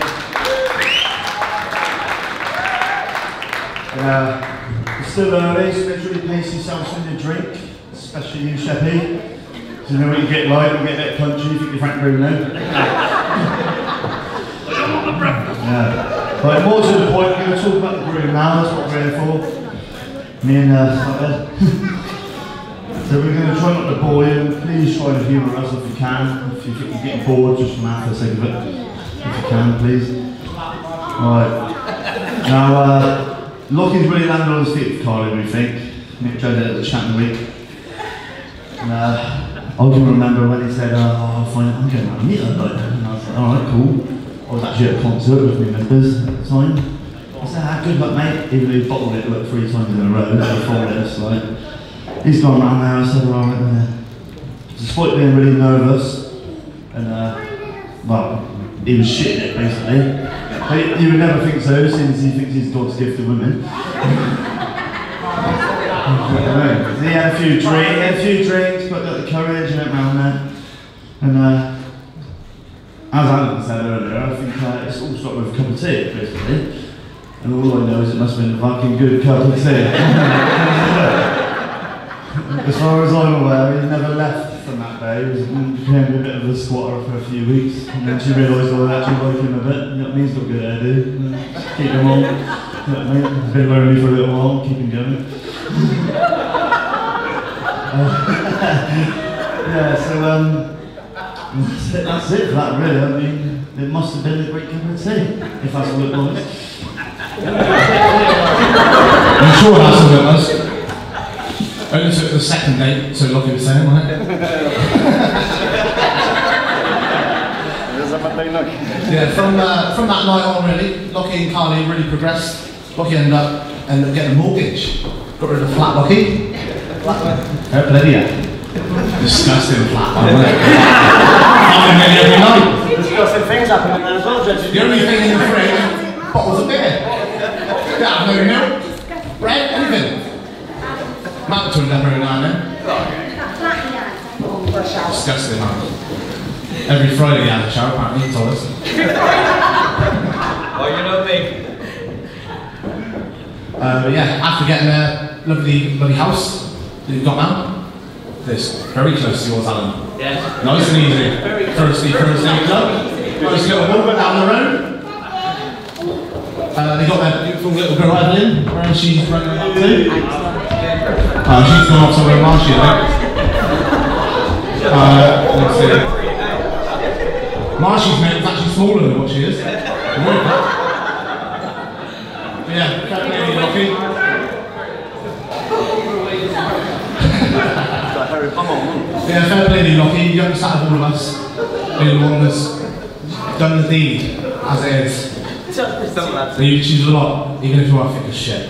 Uh, it's still early, so make sure you pace yourself some your drink, especially you, Sheppy. So you know what you get light, you get a bit punchy, you think you're Frank Bruno. Yeah. Right, more to the point, we're going to talk about the groom now, that's what we're here for. Me and uh, So we're going to try not to bore you, please try to humour us if you can. If you think you're getting bored, just laugh for the sake of it. If you can, please. Right. Now, uh, Lockie's really landed on his feet for Carly, we think. Nick tried it at the chat in the week. And, uh, I can remember when he said, uh, oh, I'll find I'm going around to meet her. Like, and I was like, alright, cool. I was actually at a concert with my members at the time. I said, ah, good luck, mate. Even though he bottled it like three times in a row before this, like, he's gone around there. I said, alright, uh, despite being really nervous, and uh, well, he was shitting it basically. But you would never think so, since he thinks he's God's gift to women. He had a few drinks, he had a few drinks, but got the courage and went round there. And uh, as Alan said earlier, I think uh, it's all started with a cup of tea, basically. And all I know is it must have been a fucking good cup of tea. As far as I'm aware, he never left from that day. He was, became a bit of a squatter for a few weeks. And then she realised I actually like him a bit. You know what I mean? He's got good hairdo. Keep him on. You know what I mean? He's been lonely for a little while, keep him going. Yeah, so um, that's it, that's it for that really. I mean, it must have been a great cup of tea, if that's what it was. I'm sure that's what it was. Only took the second date, so Lockie was saying, wasn't it? Yeah, from uh, from that night on really, Lockie and Carly really progressed. Lockie ended up ended up getting a mortgage. Got rid of the flat, Lockie. Fair play, yeah. Disgusting flat, wasn't it? Happening nearly every night. Disgusting things happening there as well, Judge. The only thing in the fridge, bottles of beer. Didn't have no milk, bread, anything. Matt to them every now and then. Disgusting, man. Every Friday he had a shower, apparently, he told us. Oh, you know me. Uh, but yeah, after getting a lovely, lovely house that you've got now, this very close to yours, Alan. Yes. Nice and easy. Thursday, Thursday club. Just got a walk down the road. Uh, they got their beautiful little girl Evelyn, where she's running up to. Uh, she's gone off somewhere Marshy, I think. Uh, let's see. Marshy's mate is actually smaller than what she is. But yeah, fair play to you, Lockie. Yeah, fair play to you, Lockie. You understand all of us. Being the one that's done the deed, as it is. So you choose a lot, even if you are thick as shit.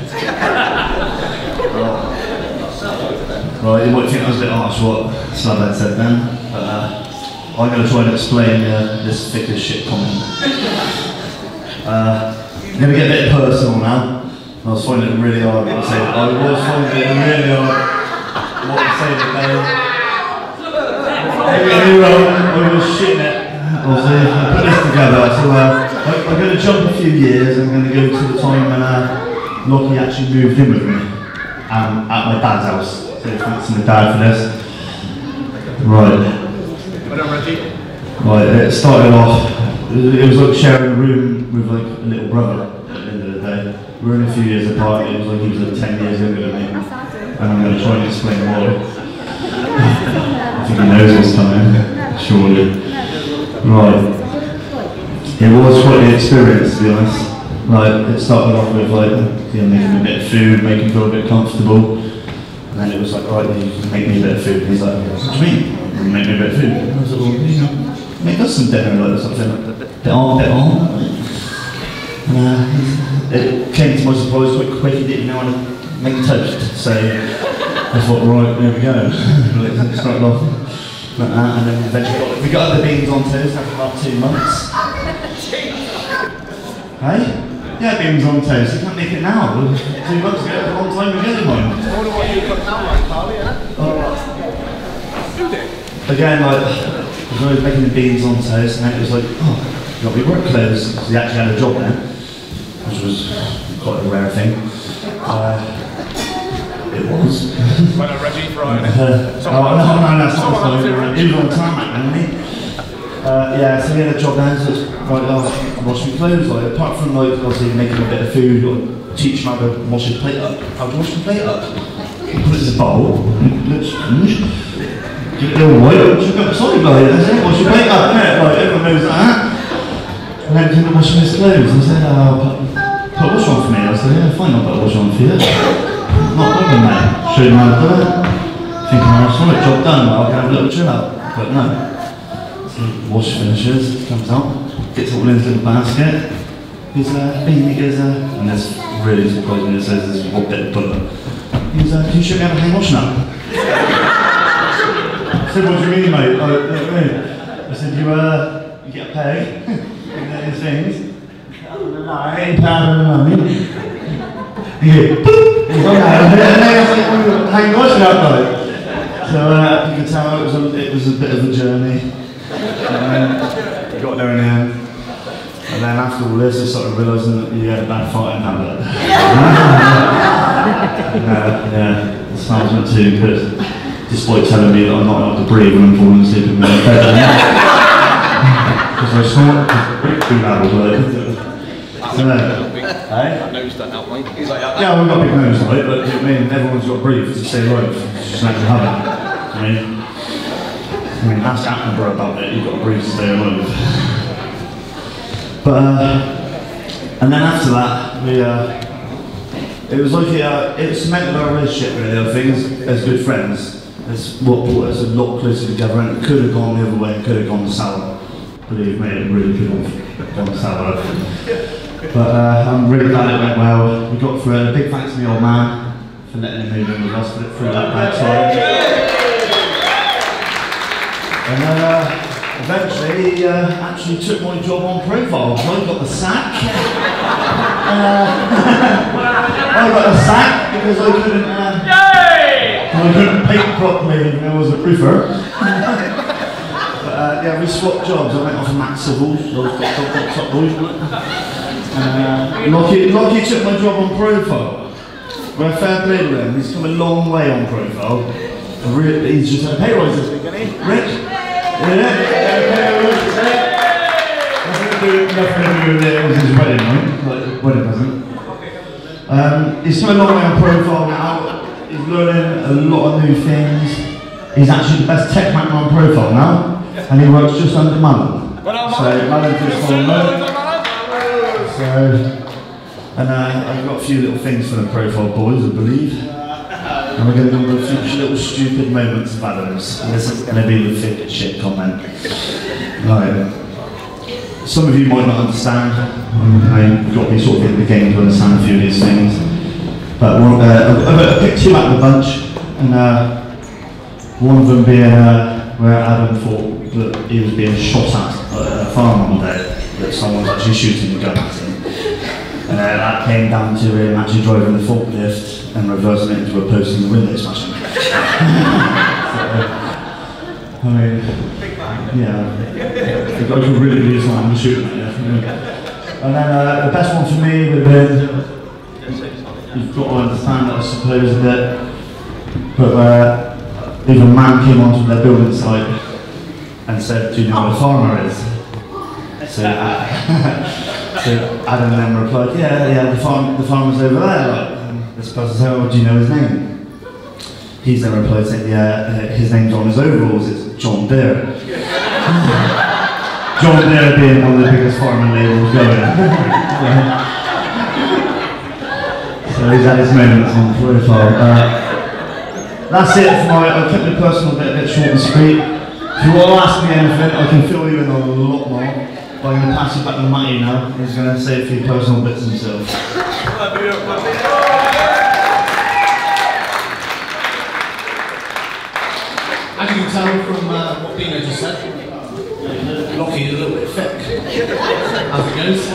Right, you might think I was a bit harsh what Slabhead said then, but uh, I'm going to try and explain uh, this thick as shit comment. Uh, I'm going to get a bit personal now. I was finding it really hard what to say. I was finding it really hard what to say today. I was shitting it. Obviously, I put this together, so uh, I, I'm going to jump a few years. I'm going to go to the time when uh, Lockie actually moved in with me um, at my dad's house. So thanks to my dad for this. Right. Right, it started off, it was like sharing a room with like a little brother at the end of the day. We were only a few years apart, it was like he was like ten years younger than me. And I'm going to try and explain why. I think he knows what's coming, surely. Right. It was quite the experience, to be honest. Like, it started off with like, you know, making a bit of food, making him feel a bit comfortable. And then it was like, right, you can make me a bit of food. And he's like, what do you mean? You make me a bit of food? And I was like, well, you know, make us some dinner, like something, like a bit on, a bit on. And uh, it came to my surprise quite quick, he didn't know how to make toast. So I thought, right, there we go. It started off like that, and then eventually got, we got the beans on toast after about two months. Hey? Yeah, beans on toast, you can't make it now. Two months ago, a long time ago, mine. I wonder what you cook now, like, Carly, innit? Oh. Again, like, I was always making the beans on toast, and then it was like, oh, you got me work clothes, because he actually had a job there, which was quite a rare thing. Uh, it was. When a Reggie Friday. Uh, oh, no, no, that's not fine. He was on tarmac, wasn't he? Uh, yeah, so he had a job there, so it's like, oh, washing clothes, like, apart from like, obviously making a bit of food, or teach him how to wash his plate up. How to wash the plate up? Put it in a bowl, let's sponge, give it a little white, chuck up the side, like, that's it, wash your plate up, innit? Like, everyone knows that. And then he was washing his clothes, I said, oh, put, put a wash on for me. I said, yeah, fine, I'll put a wash on for you. Not a problem, mate. Showed him how to do it. A thinking, oh, it's not a job done, I'll have a little chill out. But no. So wash finishes, comes out, gets all in his little basket. He's uh, bean, he goes, uh, and this really surprised me, it says this is what bit of butter. He's uh, can you show me how to hang washing up? I said, what do you mean, mate? I, I, I said, you, uh, you get a pay, and then these things. I ain't proud of the money. He goes, boop! And then I was like, hang washing up, like. So uh, you can tell it was a, it was a bit of a journey. And we got there in the end. And then after all this, I started realising that you had a bad farting habit. uh, yeah, the smells weren't too good, despite telling me that I'm not allowed to breathe when I'm falling asleep in my bed. Because I snort, because too loud, like. So, I noticed that now, mate. He's like, yeah, we've got a big nose, right? But I mean, everyone's got to breathe to stay alive. It's just an natural habit. I mean, I mean, ask Attenborough about it. You've got to breathe to stay alive. But uh, and then after that, we uh, it was like uh, it cemented our relationship really. I think as, as good friends, it's what brought us a lot closer together. And it could have gone the other way. It could have gone sour. Believe me, it really could have gone sour. But uh, I'm really glad it went well. We got through it. A big thanks to the old man for letting him move in with us through that bad time. And then uh, eventually he uh, actually took my job on profile. So I got the sack. uh, I got the sack because I couldn't, uh, I couldn't paint properly even though I was a roofer. But uh, yeah, we swapped jobs. I went off to Max Civil. So I was got top, top boys. Uh, Lockie, Lockie took my job on profile. We're fair play to him. He's come a long way on profile. Really, he's just had a pay rise this week, hasn't he? Rich? Yeah. Nothing to do, nothing to do with it. It was his wedding night, like wedding present. Um, he's come a long way on profile now. He's learning a lot of new things. He's actually the best tech man on profile now, and he works just under Mullen. So Mullen just follow him. So, and uh, I've got a few little things for the profile boys, I believe. And we're going to do a few little stupid moments of Adam's. And this is going to be the thick shit comment. Right. Some of you might not understand. I mean, you've got to be sort of in the game to understand a few of these things. But we're, uh, I picked two out of the bunch. And uh, one of them being uh, where Adam thought that he was being shot at at a farm one day. That someone was actually shooting a gun at him. And uh, that came down to him actually driving the forklift and reversing it into a post in the window smashing. So, I mean, yeah, the guy could really be someone to shoot at you. And then uh, the best one for me would have been, you've got to understand that I suppose that, but uh, if a man came onto their building site and said, do you know what a farmer is? So, uh, so Adam then replied, yeah, yeah, the, farm, the farmer's over there. Like, and this person said, oh, do you know his name? He's then replied saying, yeah, uh, his name's on his overalls, it's John Deere. John Deere being one of the biggest farming labels going. So he's had his moments on profile. Uh, that's it for my, I kept the personal bit a bit short and sweet. If you want to ask me anything, I can fill you in on a lot more. But I'm going to pass it back to Matty now. He's going to say a few personal bits himself. As you can tell from uh, what Dino just said, Lockie is a little bit thick. As it goes.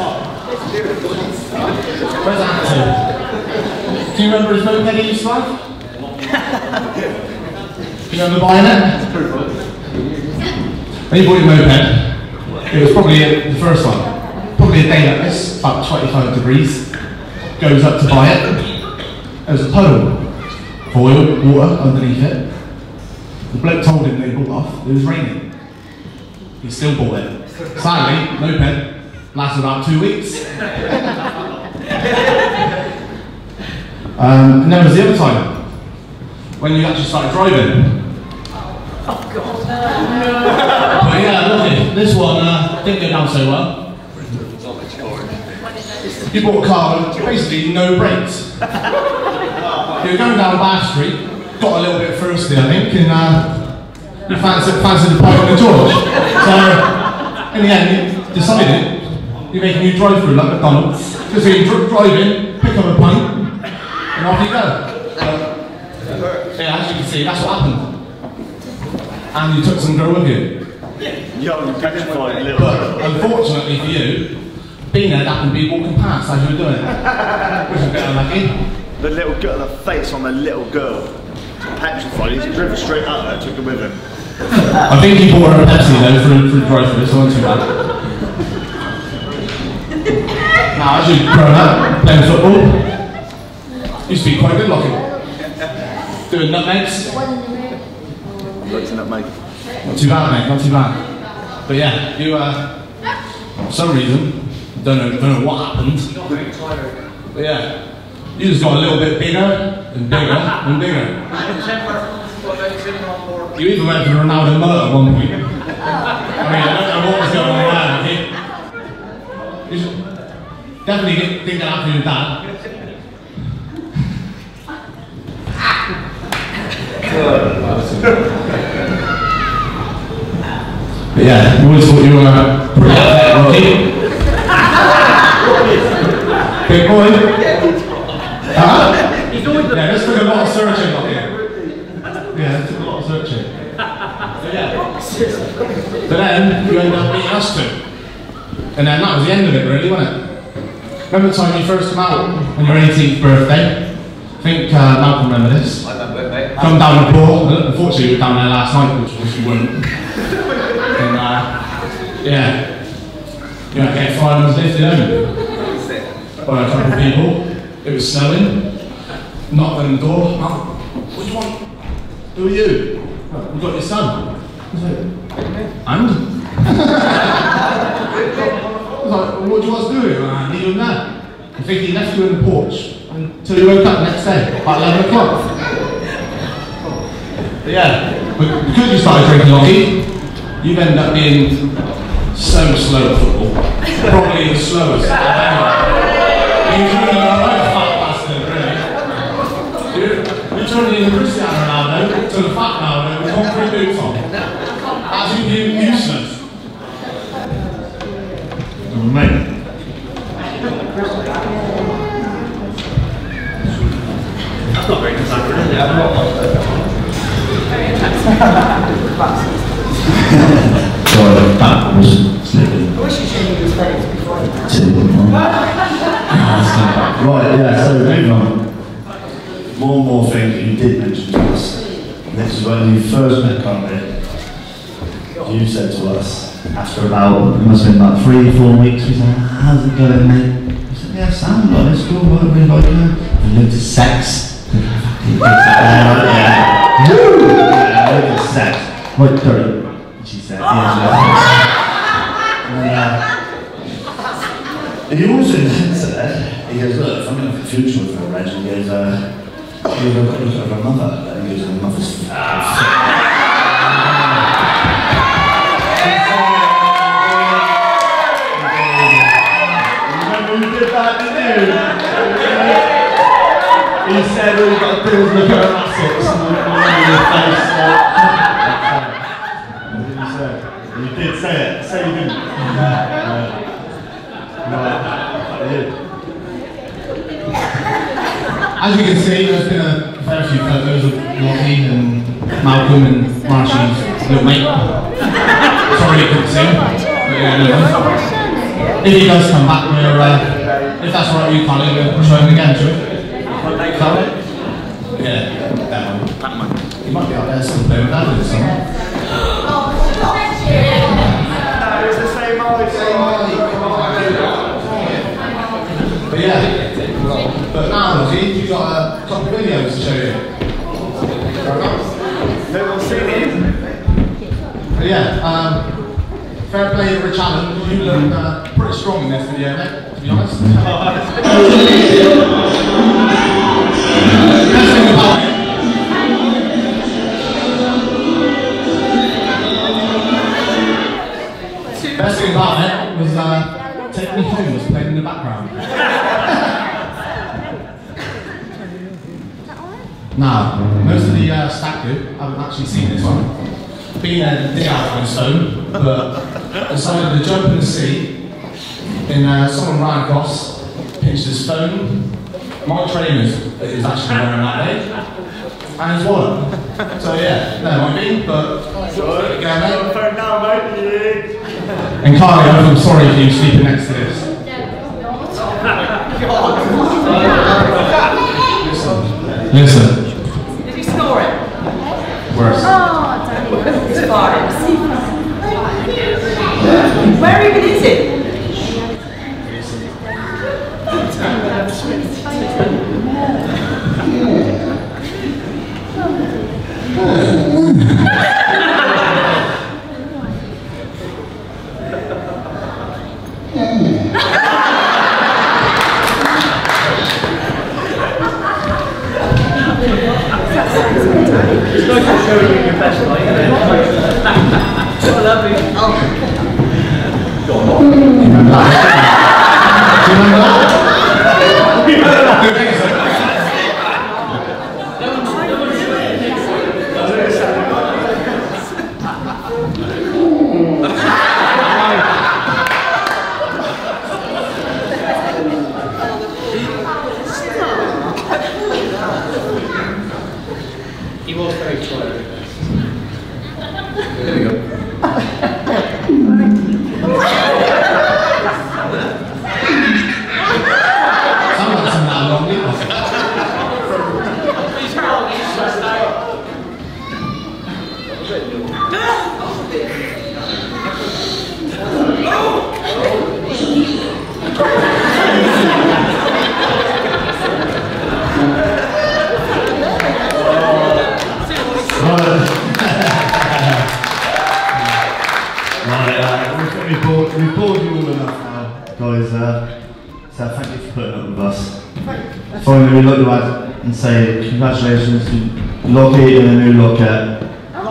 Where's Anton? Do you remember his moped he used to have? Do you remember buying it? When you bought your moped, it was probably a, the first one. Probably a day like this, about twenty-five degrees. Goes up to buy it. There's a puddle of oil, water underneath it. The bloke told him they bought off, it was raining. He still bought it. Sadly, moped lasted about two weeks. um, and then was the other time, when you actually started driving. Oh God. But yeah, look it, this one uh, didn't go down so well. You bought a car with basically no brakes. You were going down Bath Street, got a little bit thirsty, I think, and uh, he fancied, fancied the pint of George. So, in the end, he decided he'd make a new drive-through like McDonald's. Just so you can drive in, pick up a pint, and off you go. So, yeah, as you can see, that's what happened. And you took some girl with you. Young, petrified little But unfortunately for you, being there happened to be walking past as you were doing it. Which is a bit unlucky. The little girl, the face on the little girl. Petrified, he's driven straight at her, took her with him. I think he bought her a Pepsi though for, for the drive-through, so it wasn't too bad. Now, as you grown up, playing football, used to be quite good looking. Doing nutmegs. Looks at mate. Not too bad, mate, not too bad. But yeah, you, uh, for some reason, don't know, don't know what happened. But yeah, you just got a little bit bigger and bigger and bigger. You even went for Ronaldo Muller at one point. I mean, I don't know what was going on there. You should definitely didn't think that happened to your dad. But yeah, you always thought you were uh, pretty athletic, Rocky. Big boy. Huh? Yeah, this took a lot of searching, Rocky. Yeah, it took a lot of searching. But yeah. But then you ended up beating us two. And then that was the end of it, really, wasn't it? Remember the time you first came out on your eighteenth birthday? I think uh, Malcolm remember this. Come down the pool. Unfortunately, we were down there last night, which was you weren't. And uh, yeah, you know, get fireman's lifted home by a couple of people. It was snowing. Knocked on the door. Oh, what do you want? Who are you? Oh, we got your son. I was like, and? I was like, well, what do you want us to do? I need you now. I think he left you in the porch until you woke up the next day, about eleven o'clock. But yeah, because you started drinking Lockie, you've ended up being so slow at football. Probably the slowest. You're turning a right fat bastard, really. You're, you're turning into Cristiano Ronaldo to the fat Ronaldo with concrete boots on. Absolutely useless. Oh, mate. That's not very considerate, is it? I'm not. Sorry, that was slipping. I wish you showed me the space before you Right, yeah, so moving on. One more thing that you did mention to us. This is when you first met Conrad. You said to us, after about, it must have been about three, four weeks, we said, how's it going, mate? We said, yeah, sound like it's cool, what we like you. We looked at sex. Yeah. Woo! Yeah, look at sex. What dirty? She said, yeah. And, uh, he also said, he goes, look, if I'm going to have a future with her, Reg, he goes, uh, he goes, I've got to look at her mother. And he goes, her mother's fat. He said, all you've got to do is look at her assets and look at your face. You did say it. Say you didn't. uh, right. As you can see, there's been a fair few photos of Lockie and Malcolm and Marshy's little mate. Sorry you couldn't see him. But yeah, no. If he does come back, we're, uh, if that's all right with you, Connie, we'll show him again, shall we? Yeah, that one. Pac-Man. He might be out there still playing with that with someone. No, it's the same eye, same eye. But yeah. But now, Lockie, you've got a couple of videos to show you. No one's seen it. But yeah, um, fair play to Rich Allen. You look uh, pretty strong in this video, mate, to be honest. Best thing about it. Best thing about it was uh, Take Me Home was played in the background. Now, most of the uh, stack group haven't actually seen this one. Been there the day out on stone, but decided to jump in the sea. Then uh, someone ran across, pinched his phone, my trainers that he was actually wearing that day, and his wallet. So yeah, no, I mean, but go, mate. Phone now, mate. And Carly, I'm sorry for you sleeping next to this. Listen. Listen. Did you score it? Worse. Oh, damn it. It's fine. Where even is it? It's nice to show you your best life, isn't it? I love you. Go on. Do you remember that? He was very tired. There we go. Someone's in that long We bored, we bored you all enough now, guys. Uh, so thank you for putting up with us. Finally, we'd like to add and say congratulations to Lockie and the new Lockette.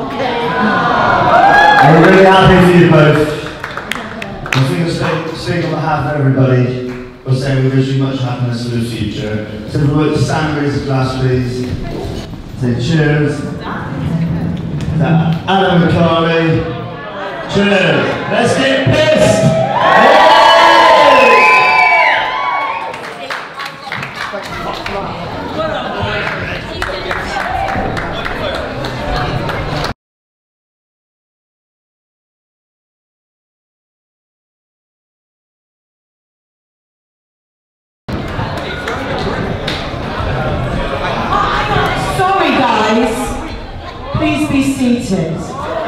We're really happy for you both. I think speaking speak on behalf of everybody, we're saying we wish you much happiness for the future. So if we would like to stand, raise a glass, please. Say cheers. To Adam and Carly. Cheers. Let's get pissed! Sorry, guys. Please be seated.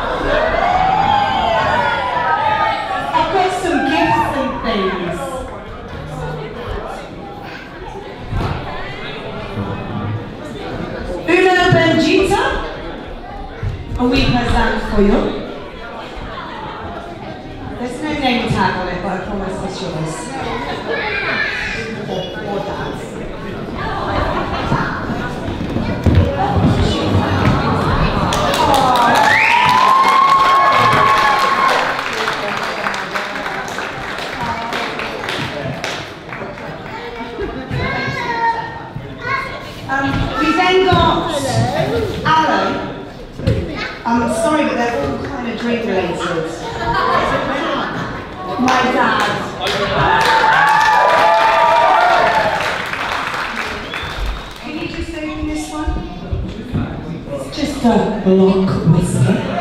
Una Benjita, a we present for you. There's no name tag on it, but I promise it's yours. Or, or dad's. Um, we then got Alan. I'm sorry, but they're all kind of drink related. My dad. Can you just open this one? It's just a block whiskey.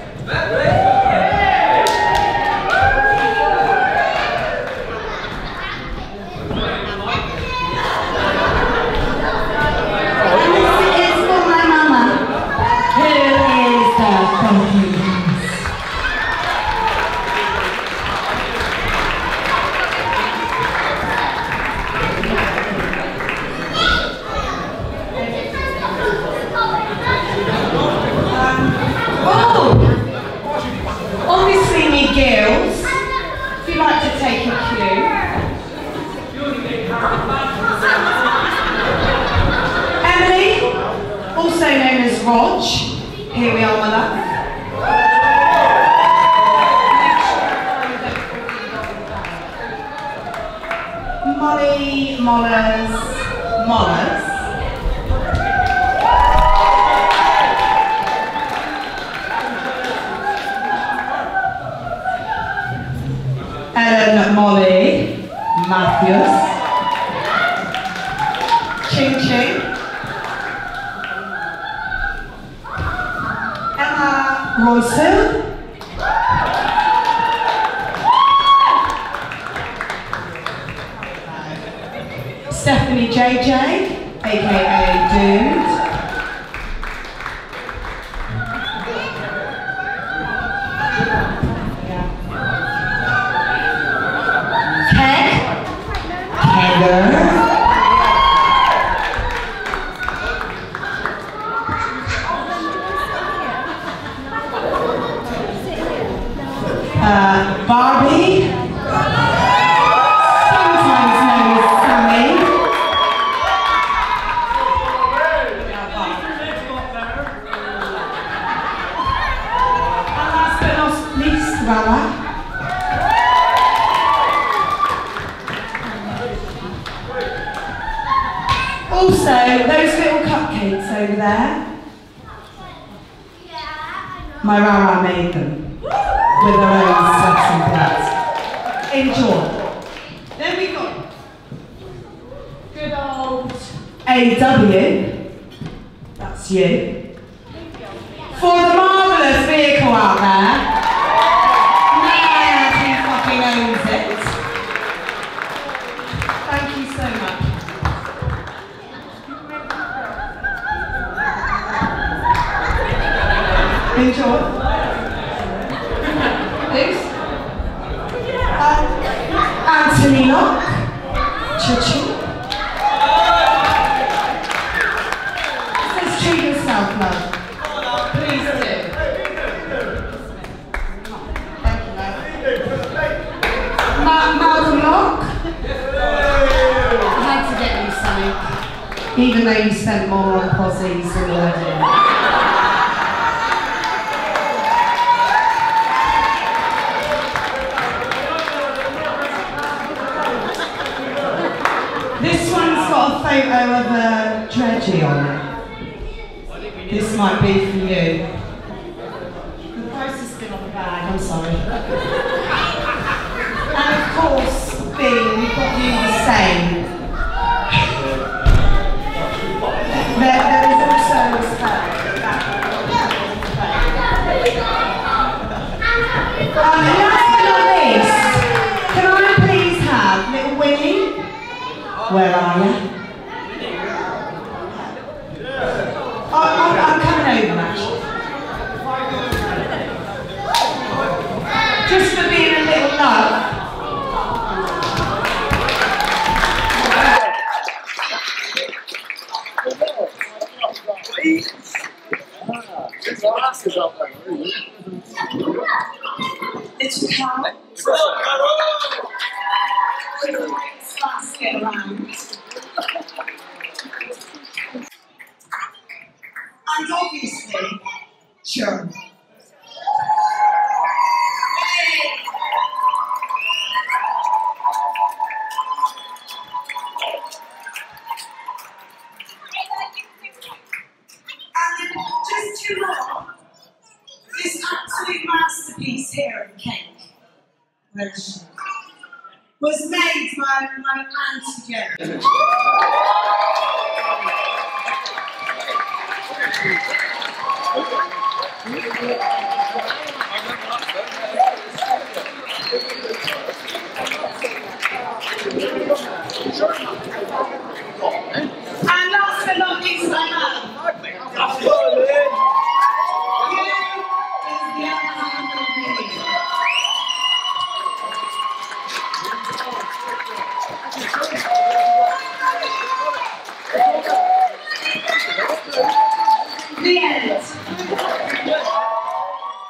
Also known as Rog. Here we are, my love. Molly, Mollers, Mollers. Ellen Molly Matthews, Ching Ching, Emma Royson, Stephanie J J, aka Dude. Uh, Barbie, sometimes known as Sammy. And last but not least, Rala. Also, those little cupcakes over there, my Rara made them with her own sweat and blood. Enjoy. Then we got good old A W, that's you, for the marvellous vehicle out there. Man, he fucking owns it. Thank you so much. Enjoy. Please. Uh, Anthony Locke. Cha-ching. Let's treat yourself, love. Please do. Thank you, love. Ma Malcolm Locke. I had to get you something. Even though you spent more on posies than the wedding. This one's got a photo of a dredgie on it. This might be for you. The price is still on the bag, I'm sorry. And of course, Bing, we've got you the same. There, there is also a spell. Um, last but not least, can I please have little Winnie? Where are you? Oh, I'm, I'm coming over, actually. Just for being a little love. It's a cow. Let's get around. And obviously, sure. And just too long, this absolute masterpiece here in Cake, was made by my Auntie Jerry. And last but not least, my mum. The end.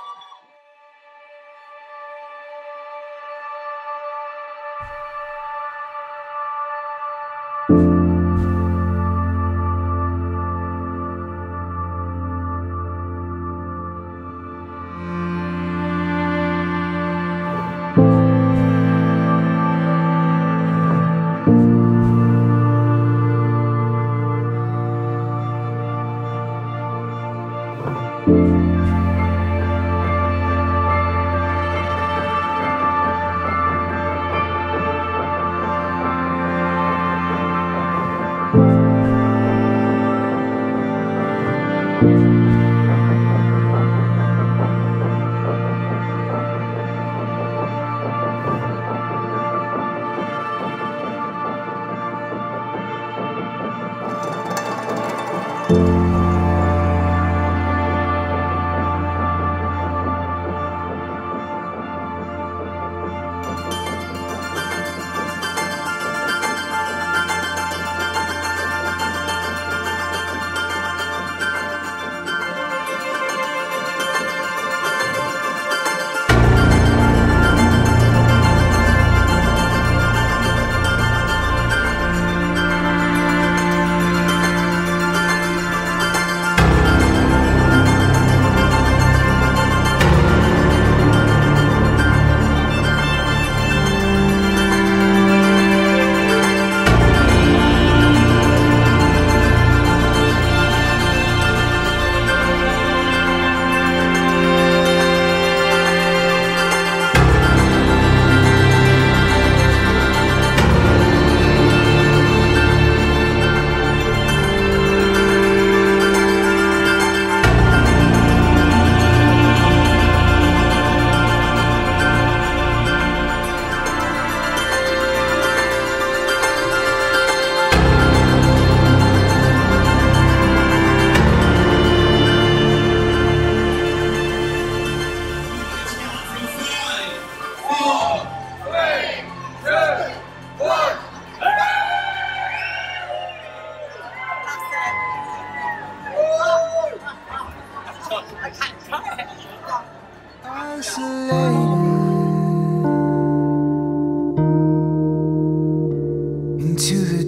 Into the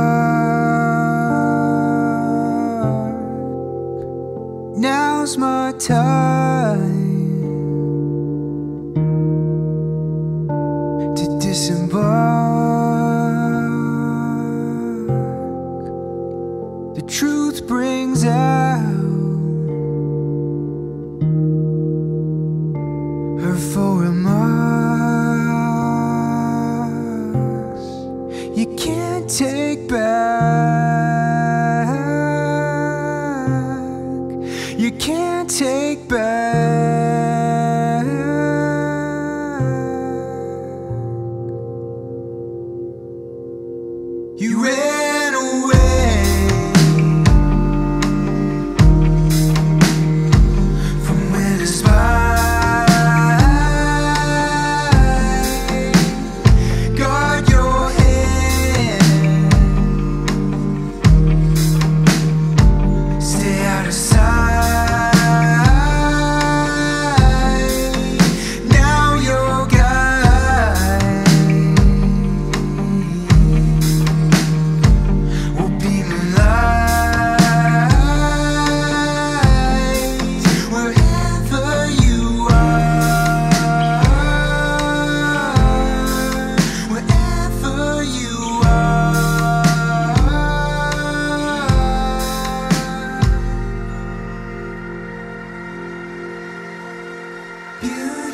dark. Now's my time to disembark. The truth brings out her full remarks. You can't take back. You can't take back. You ran away from where the spine guard your head. Stay out of sight. Now your guide will be the light wherever you are. Wherever you are. You